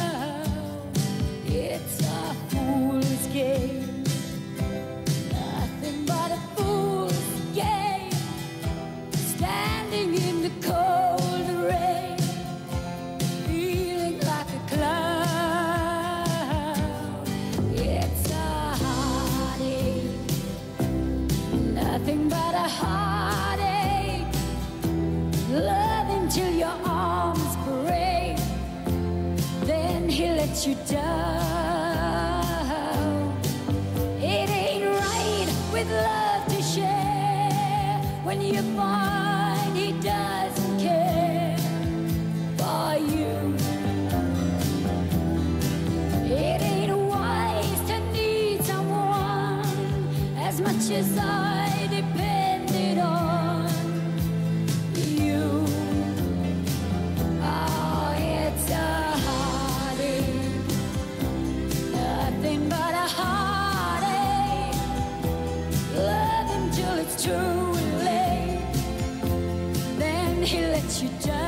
It's a fool's game, nothing but a fool's game, standing in the cold rain, feeling like a clown. It's a heartache, nothing but a heartache, loving till your arms break, then he lets you down. It ain't right with love to share when you find he doesn't care for you. It ain't wise to need someone as much as I depended on you. Oh, it's a heartache, nothing but a heartache, love him till it's too late, then he lets you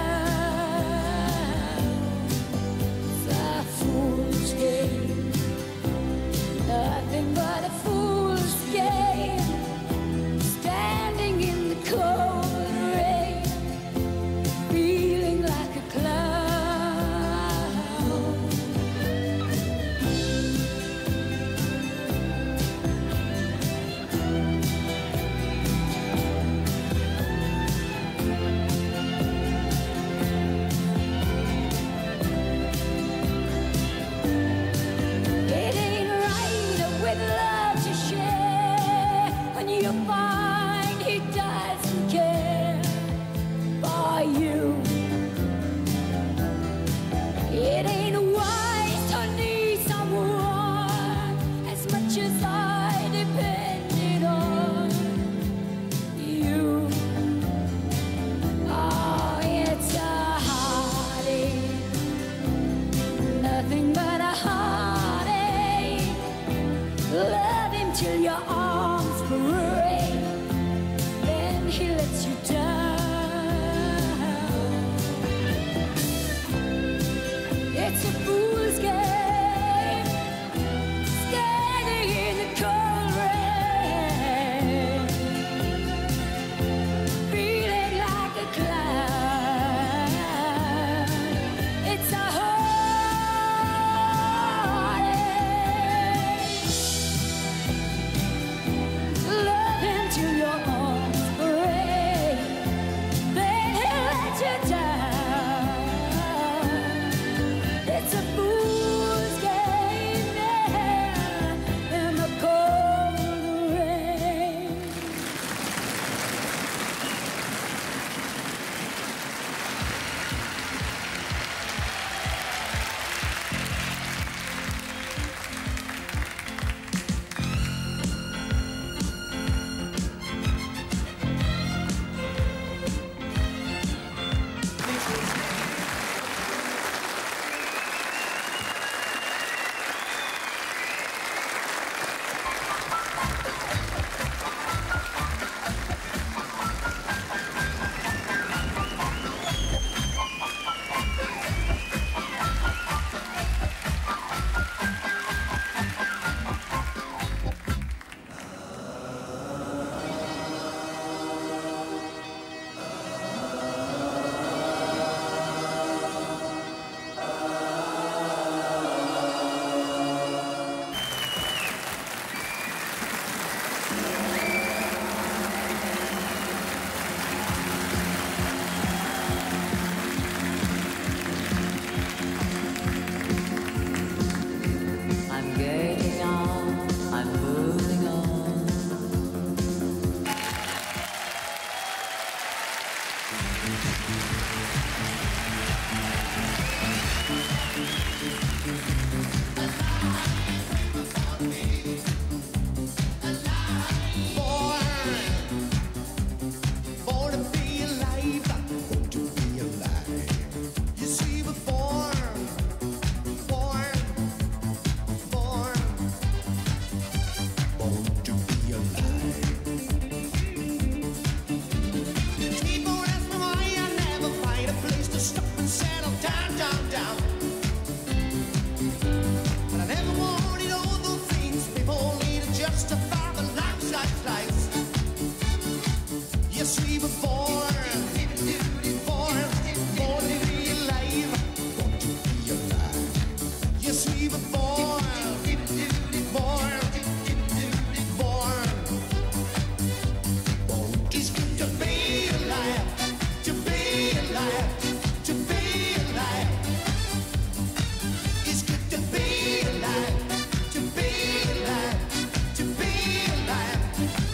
down. It's a fool's game, nothing but a fool's game, standing in the cold rain, feeling like a clown. life flights. Yes, we were born, born, born to be alive. Born to be alive. Yes, we were born, born, born. It's good to be alive, to be alive, to be alive. It's good to be alive, to be alive, to be alive.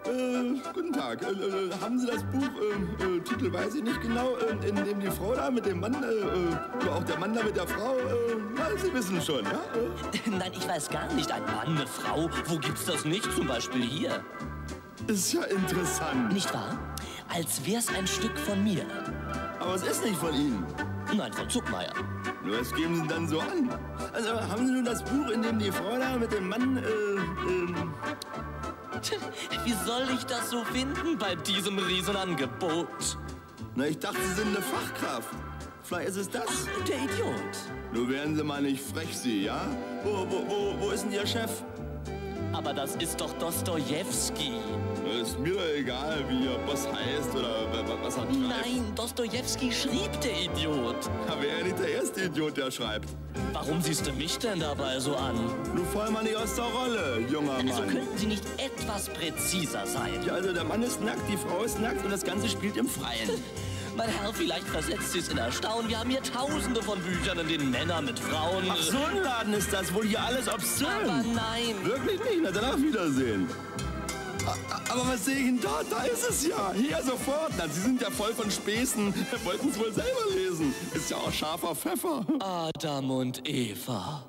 Äh, guten Tag. Äh, äh, haben Sie das Buch, äh, äh, Titel weiß ich nicht genau, äh, in dem die Frau da mit dem Mann, äh, äh, oder auch der Mann da mit der Frau, äh, na, Sie wissen schon, ja? Äh? Nein, ich weiß gar nicht. Ein Mann, eine Frau. Wo gibt's das nicht? Zum Beispiel hier. Ist ja interessant. Nicht wahr? Als wär's ein Stück von mir. Aber es ist nicht von Ihnen. Nein, von Zuckmeier. Nur was geben Sie dann so an? Also haben Sie nun das Buch, in dem die Frau da mit dem Mann, äh, ähm... Wie soll ich das so finden bei diesem Riesenangebot? Na, ich dachte, Sie sind eine Fachkraft. Vielleicht ist es das. Ach, der Idiot. Nur werden Sie mal nicht frech, Sie, ja? Wo, wo, wo, wo ist denn Ihr Chef? Aber das ist doch Dostojewski. Ist mir doch egal, wie Ihr Boss heißt oder was er treibt. Nein, Dostojewski schrieb, der Idiot. Aber er ist nicht der erste Idiot, der schreibt. Warum siehst du mich denn dabei so an? Du fall mal nicht aus der Rolle, junger Mann. Also könnten Sie nicht etwas präziser sein? Ja, also der Mann ist nackt, die Frau ist nackt und das Ganze spielt im Freien. Mein Herr, vielleicht versetzt Sie es in Erstaunen. Wir haben hier tausende von Büchern, in denen Männer mit Frauen... Ach, so ein Laden ist das, wohl hier alles obszön. Aber nein. Wirklich nicht, na dann auf Wiedersehen. Aber was sehe ich denn da? Da ist es ja. Hier sofort. Na, Sie sind ja voll von Späßen. Wollten es wohl selber lesen. Ist ja auch scharfer Pfeffer. Adam und Eva.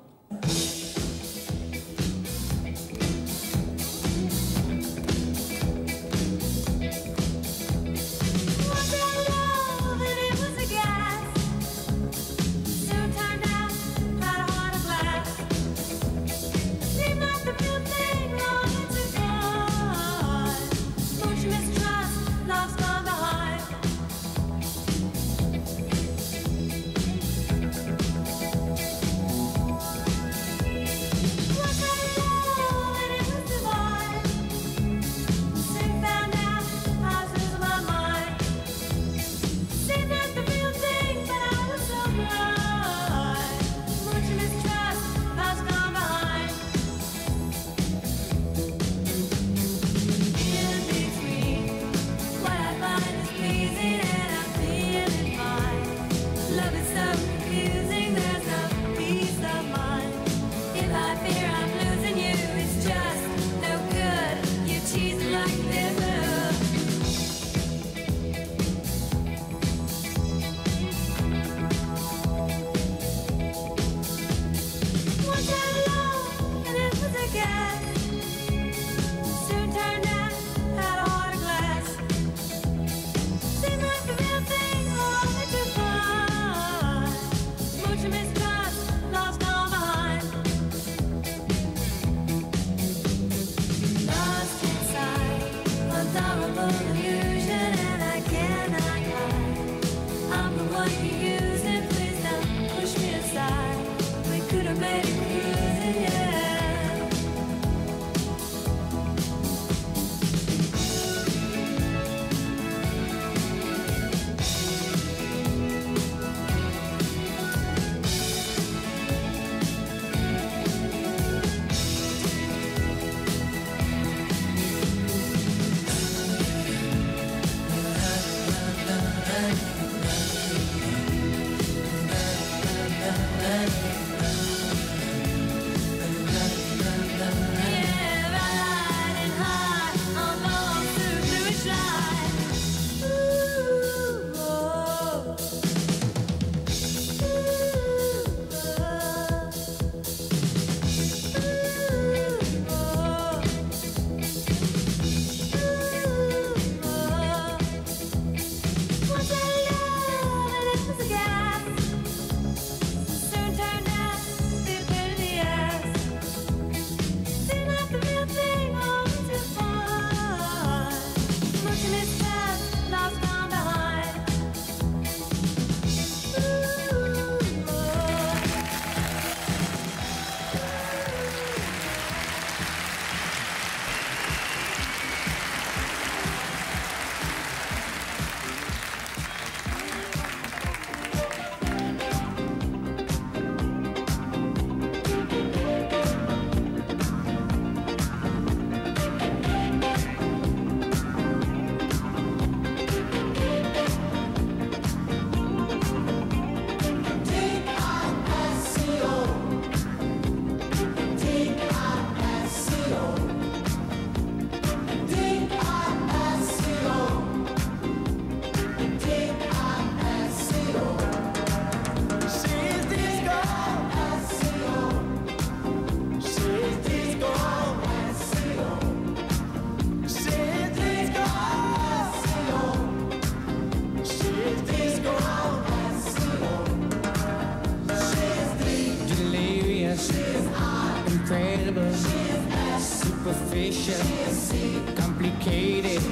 superficial, complicated.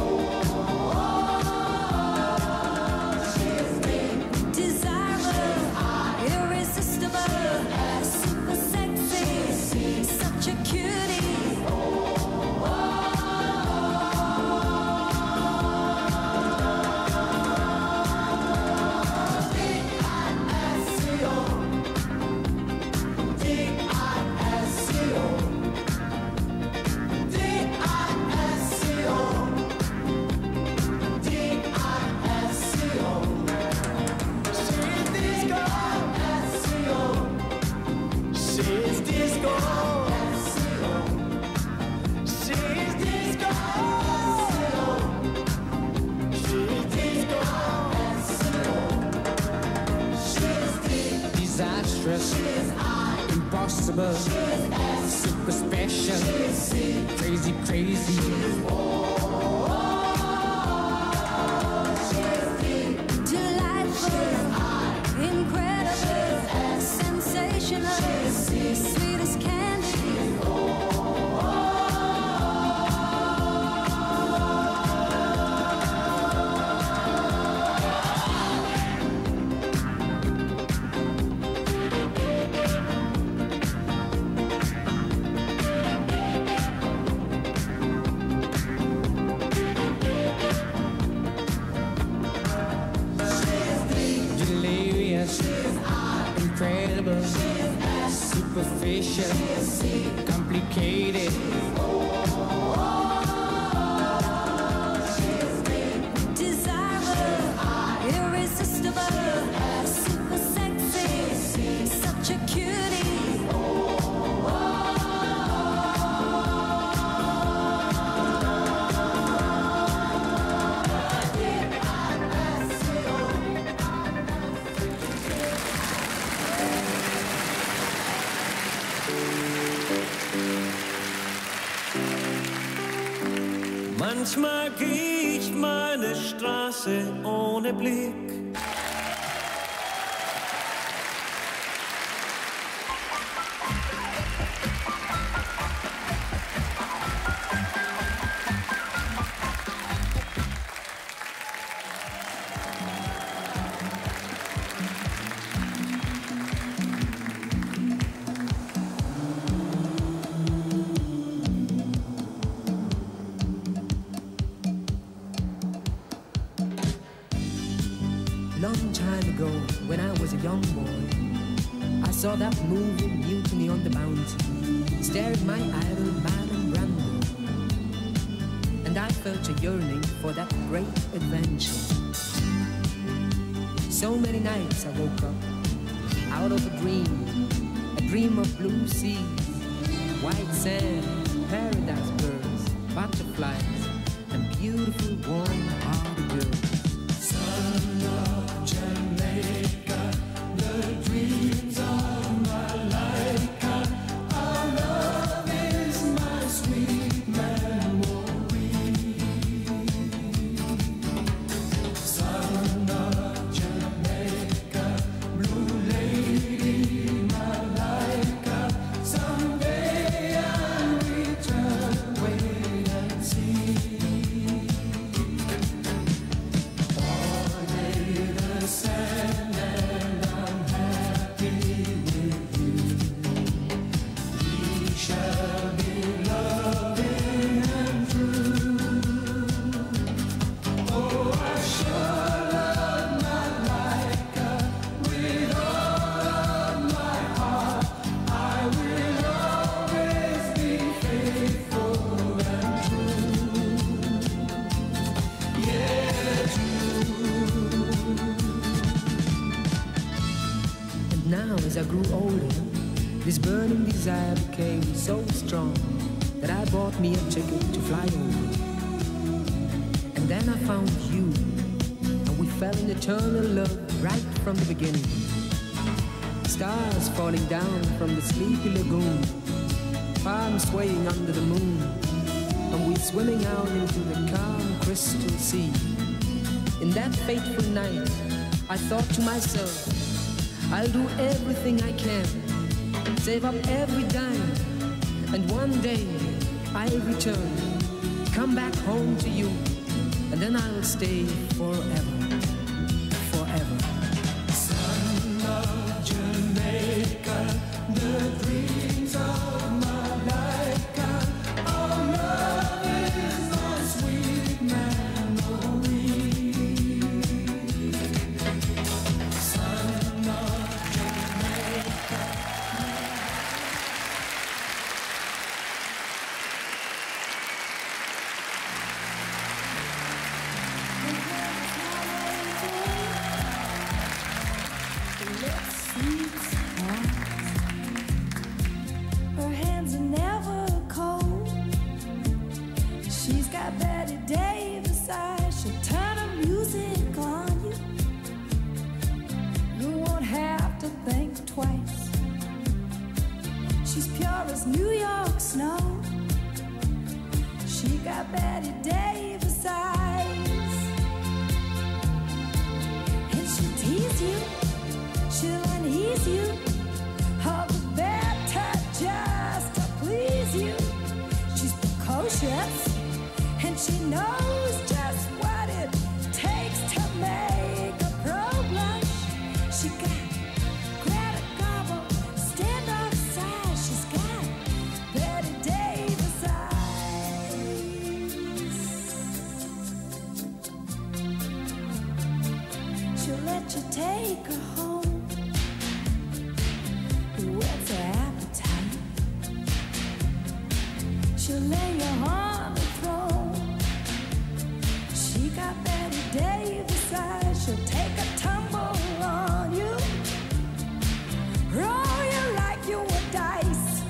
Desirable, irresistible, super sexy, such a cutie. Impossible, super special, crazy, crazy. Delightful, incredible, sensational, sweet as candy. Incredible, superficial, complicated. Desirable, irresistible, super sexy, such a cutie. Manchmal geh ich meine Straße ohne Blick. Long time ago, when I was a young boy, I saw that movie Mutiny on the Bounty, staring my idol Marlon Brando, and I felt a yearning for that great adventure. So many nights I woke up out of a dream, a dream of blue seas, white sand, paradise birds, butterflies, and beautiful warm-hearted girls. Son of Jamaica, the dreams of my life, our love is my sweet memory. Son of Jamaica, blue lady, my life, someday I'll return, wait and see. As I grew older, this burning desire became so strong that I bought me a ticket to fly over. And then I found you, and we fell in eternal love right from the beginning. Stars falling down from the sleepy lagoon, palms swaying under the moon, and we swimming out into the calm crystal sea. In that fateful night, I thought to myself, I'll do everything I can, save up every dime, and one day I'll return, come back home to you, and then I'll stay forever, forever. Son of Jamaica, the dreams of my lifetime. Our love is my sweet memory. Son of Jamaica. Her hands are never cold. She's got Betty Davis eyes. She'll turn her music on you. You won't have to think twice. She's pure as New York snow. She got Betty Davis eyes. And she'll tease you. She'll unease you. All the better just to please you. She's precocious, and she knows just what it takes to make a pro blush. She got Greta Garbo, standoff size. She's got Betty Davis eyes. She'll let you take her home. What's her appetite? She'll lay you on the throne. She got Betty Davis eyes. She'll take a tumble on you, roll you like you were dice,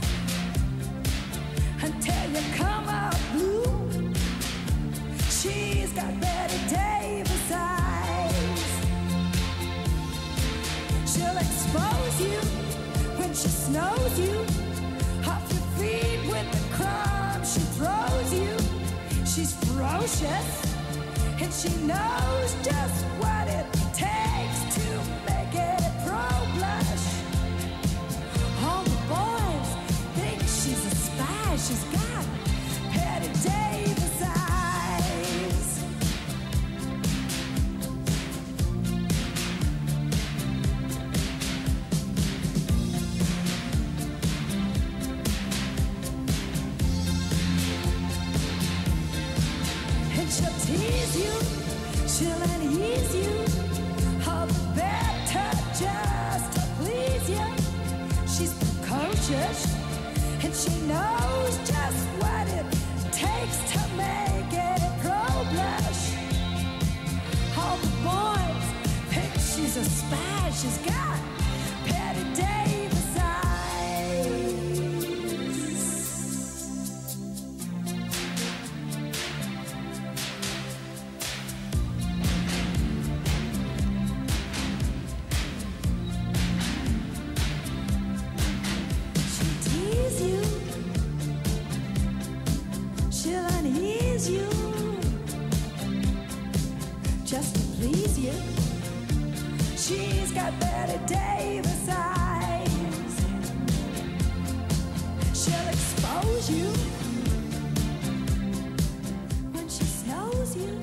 until you come out blue. She's got Betty Davis eyes. She'll expose you when she snows you, off your feet with the crumbs she throws you. She's ferocious, and she knows just what it takes to make it pro blush. All the boys think she's a spy. She's got Betty Davis eyes. And she'll tease you, she'll unease you, all the better just to please you. She's precocious, and she knows just what it takes to make it pro blush. All the boys think she's a spy. She's got Betty Davis eyes. You. She'll unease you just to please you. She's got Betty Davis eyes. She'll expose you when she snows you.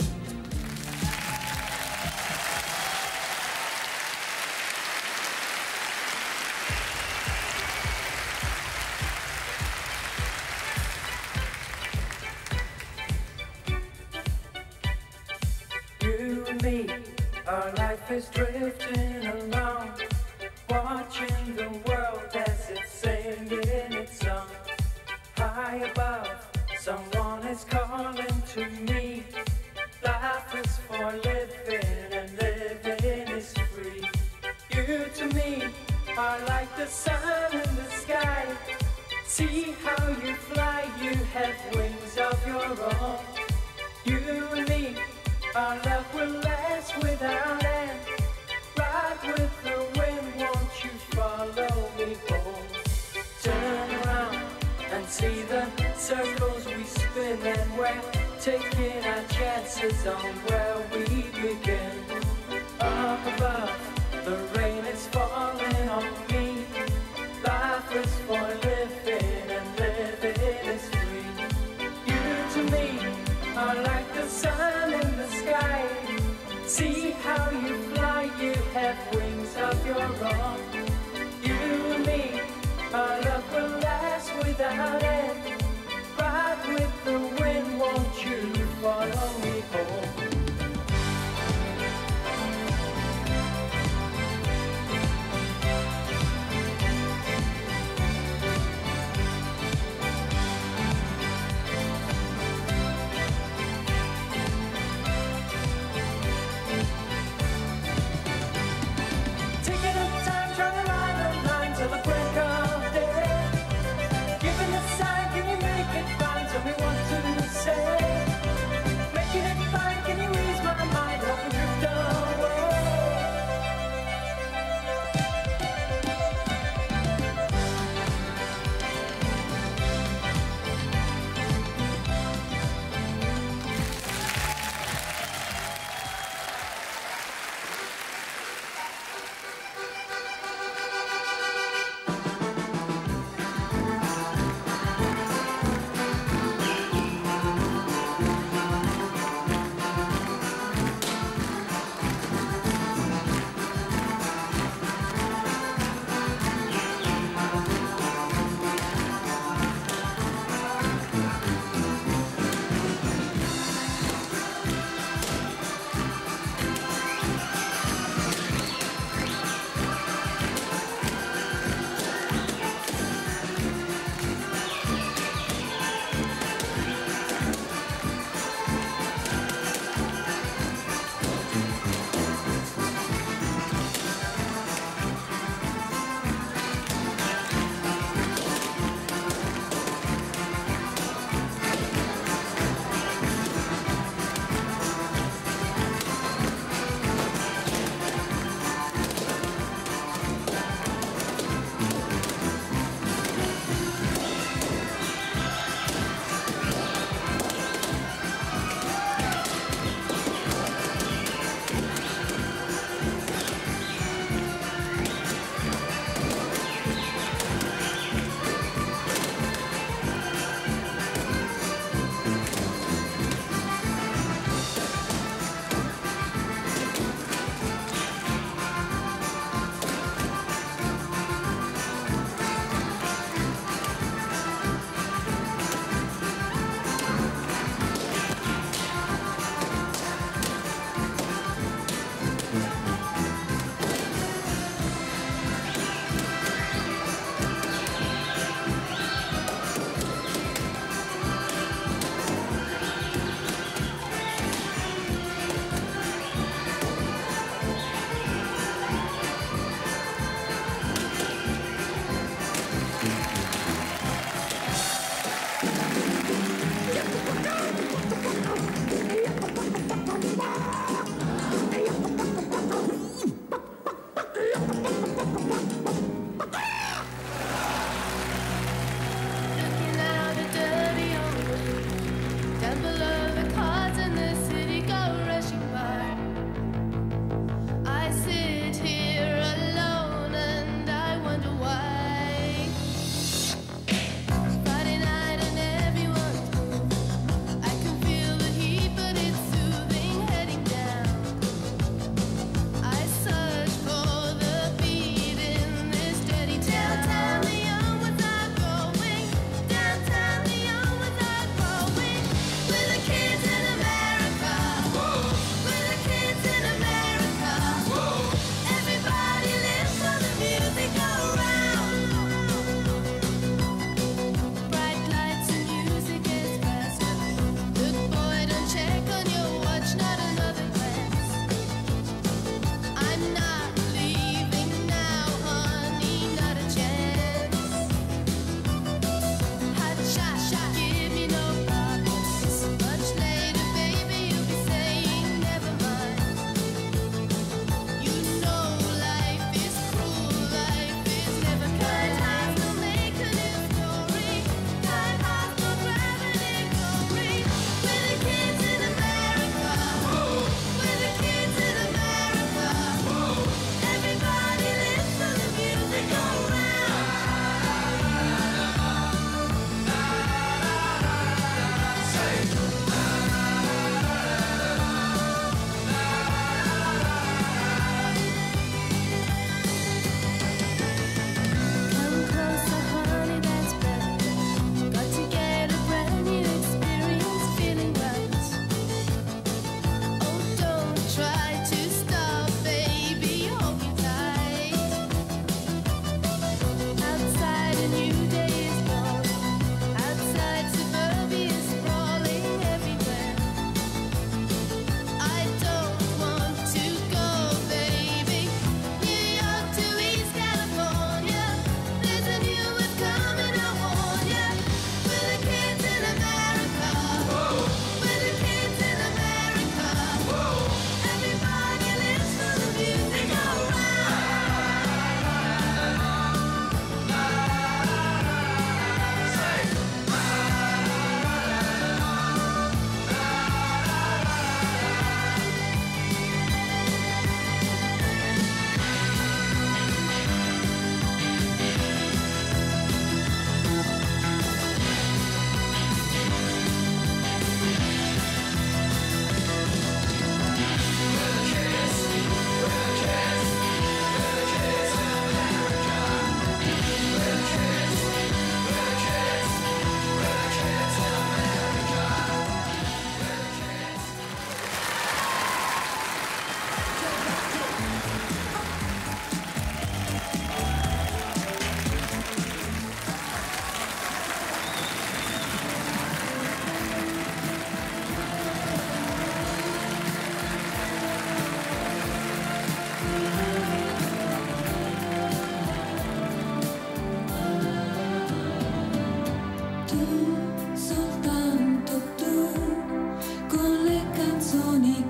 You and me, our life is drifting along, watching the world as it's singing its song. High above, someone is calling to me. Life is for living, and living is free. You to me are like the sun in the sky. See how you fly, you have wings of your own. You and me, our love will last without end. Ride with the wind, won't you follow me home? Turn around and see the circles we spin, and we're taking our chances on where we begin. Up above, the rain is falling on me. Life is for living, and living is free. are like the sun in the sky. See how you fly, you have wings of your own. You and me, our love will last without end. Ride with the wind, won't you follow me home? Taking up time, trying to ride the line till the break of day. Giving a sign, can you make it fine? Tell me what to do.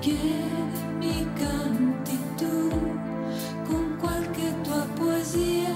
chiedimi canti tu con qualche tua poesia,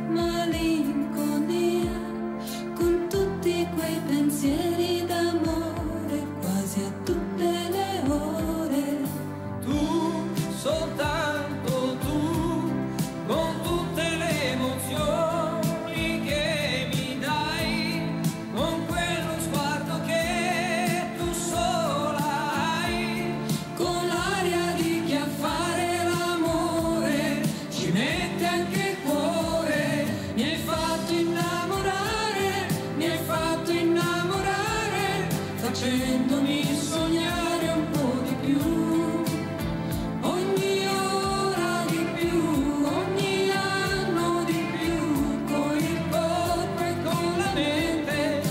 malinconia, con tutti quei pensieri d'amore quasi a tutte le ore. Tu, soltanto tu, con tutte le emozioni che mi dai, con quello sguardo che tu sola hai, Con l'aria di chi a fare l'amore ci mette anche il cuore. Mi hai fatto innamorare, mi hai fatto innamorare, facendomi sognare un po' di più. Ogni ora di più, ogni anno di più, con il corpo e con la mente,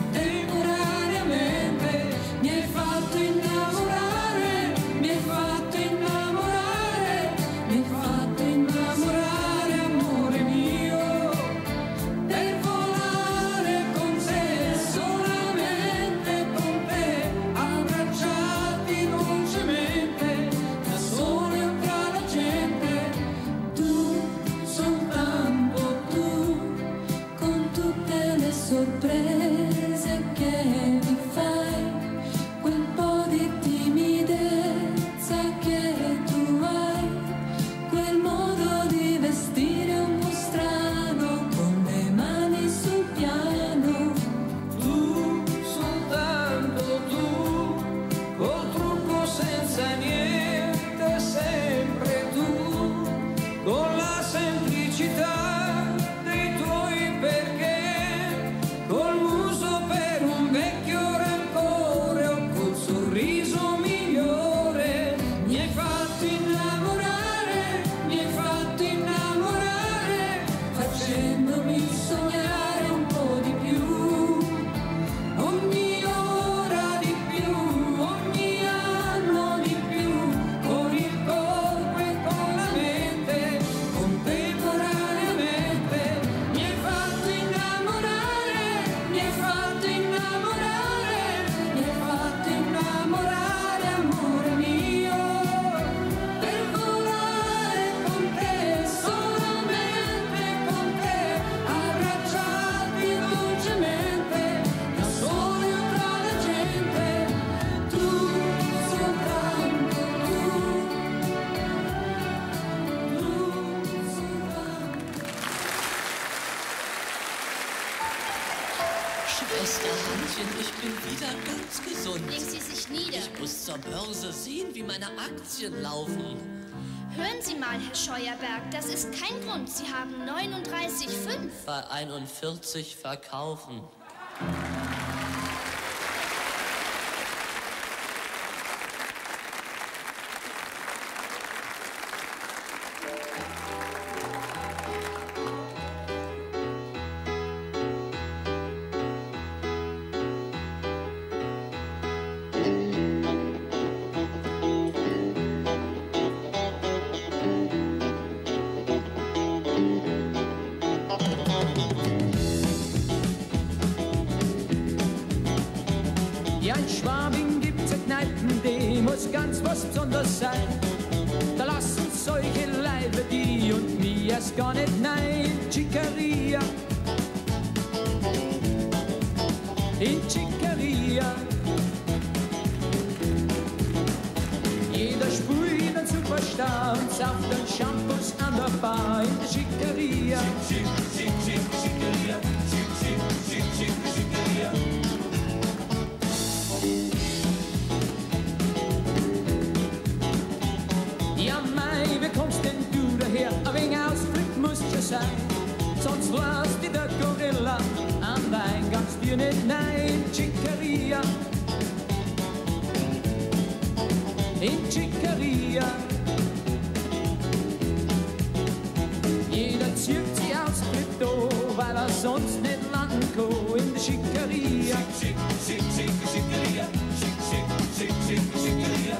contemporaneamente. Mi hai fatto innamorare, mi hai fatto innamorare, mi hai fatto innamorare, amore mio, per volare con te, solamente con te, abbracciati dolcemente, da soli o tra la gente. Tu, soltanto tu, con tutte le sorprese che mi fai, quel po' di timidezza che tu hai, quel modo di vestire un po' strano, con le mani sul piano. tu, soltanto tu, col trucco senza niente, sempre tu, con la semplicità dei tuoi perché, col muso per un vecchio rancore o col sorriso migliore. Mi hai fatto innamorare, mi hai fatto innamorare, facendomi sognare un po' di più. Ogni ora di più, ogni anno di più, con il corpo e con la mente, contemporaneamente. Mi hai fatto innamorare, mi hai fatto innamorare, mi hai fatto innamorare, amore mio, per volare con te, solamente con te, abbracciati dolcemente, da soli o tra la gente. Tu, soltanto tu, tu, soltanto. Schwester Hannchen, ich bin wieder ganz gesund. Legen Sie sich nieder. Ich muss zur Börse sehen, wie meine Aktien laufen. Hören Sie mal, Herr Scheuerberg, das ist kein Grund. Sie haben neununddreißig Komma fünf. Bei einundvierzig verkaufen. Ja, in Schwabing gibt's eine Kneipen, die muss ganz was Besonderes sein. Da lassen solche Leibe die und mir erst gar nicht nein. Chicaria, in Chicaria. Jeder sprüht einen Superstar und sauft dann Shampoos an der Bar in der Chicaria. Chic, chic, chic, chic, Chicaria. Chic, chic, chic, chic, Chicaria. Ja, mei, wie kommst denn du daher? Ein wenig Ausflug muss ja sein, sonst lässt dich der Gorilla an der Eingangstür nicht nein. Chicaria, in Chicaria. Jeder zieht sich aus Krypto, weil er sonst nicht landen kann in der Chicaria. Schick, schick, schick, schick, Chicaria. Schick, schick, schick, schick, Chicaria.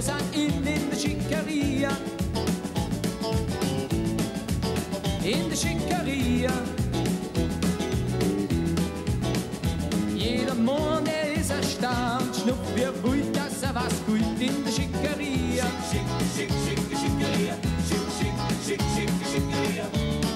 sah ihn in der Schickeria. In der Schickeria. Jeder Morgen, er ist erstaunt, schnupft wie ruhig, dass er was gut in der Schickeria. Schick, schick, schick, schick, Schickeria. Schick, schick, schick, schick, Schickeria.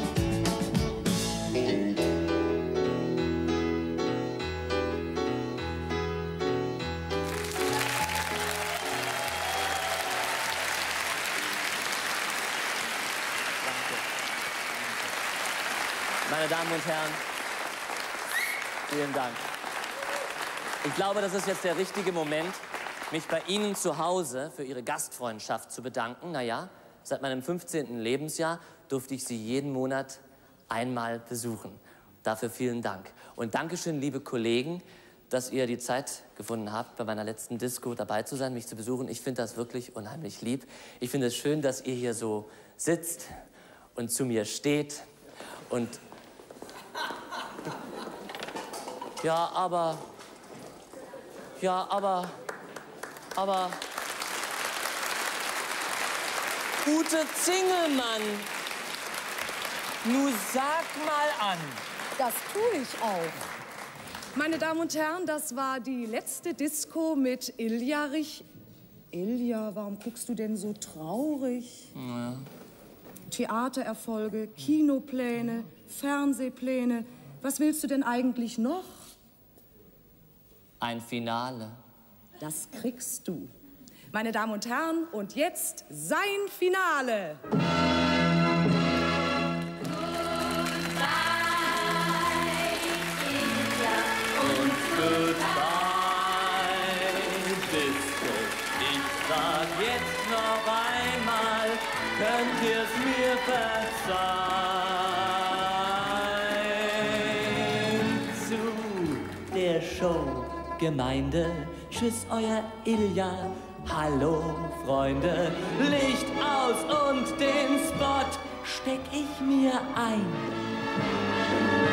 Meine Damen und Herren, vielen Dank. Ich glaube, das ist jetzt der richtige Moment, mich bei Ihnen zu Hause für Ihre Gastfreundschaft zu bedanken. Naja, seit meinem fünfzehnten Lebensjahr durfte ich Sie jeden Monat einmal besuchen. Dafür vielen Dank. Und Dankeschön, liebe Kollegen, dass ihr die Zeit gefunden habt, bei meiner letzten Disco dabei zu sein, mich zu besuchen. Ich finde das wirklich unheimlich lieb. Ich finde es schön, dass ihr hier so sitzt und zu mir steht und ja, aber, ja, aber, aber, Ute Zingelmann, nu sag mal an. Das tue ich auch. Meine Damen und Herren, das war die letzte Disco mit Ilja Rich. Ilja, warum guckst du denn so traurig? Ja. Theatererfolge, Kinopläne, Fernsehpläne. Was willst du denn eigentlich noch? Ein Finale. Das kriegst du. Meine Damen und Herren, und jetzt sein Finale. Und goodbye, Disco. Ich sag jetzt noch einmal, könnt ihr's mir verzeihen? Zu der Show Gemeinde, tschüss, euer Ilja. Hallo, Freunde, Licht aus und den Spot steck ich mir ein.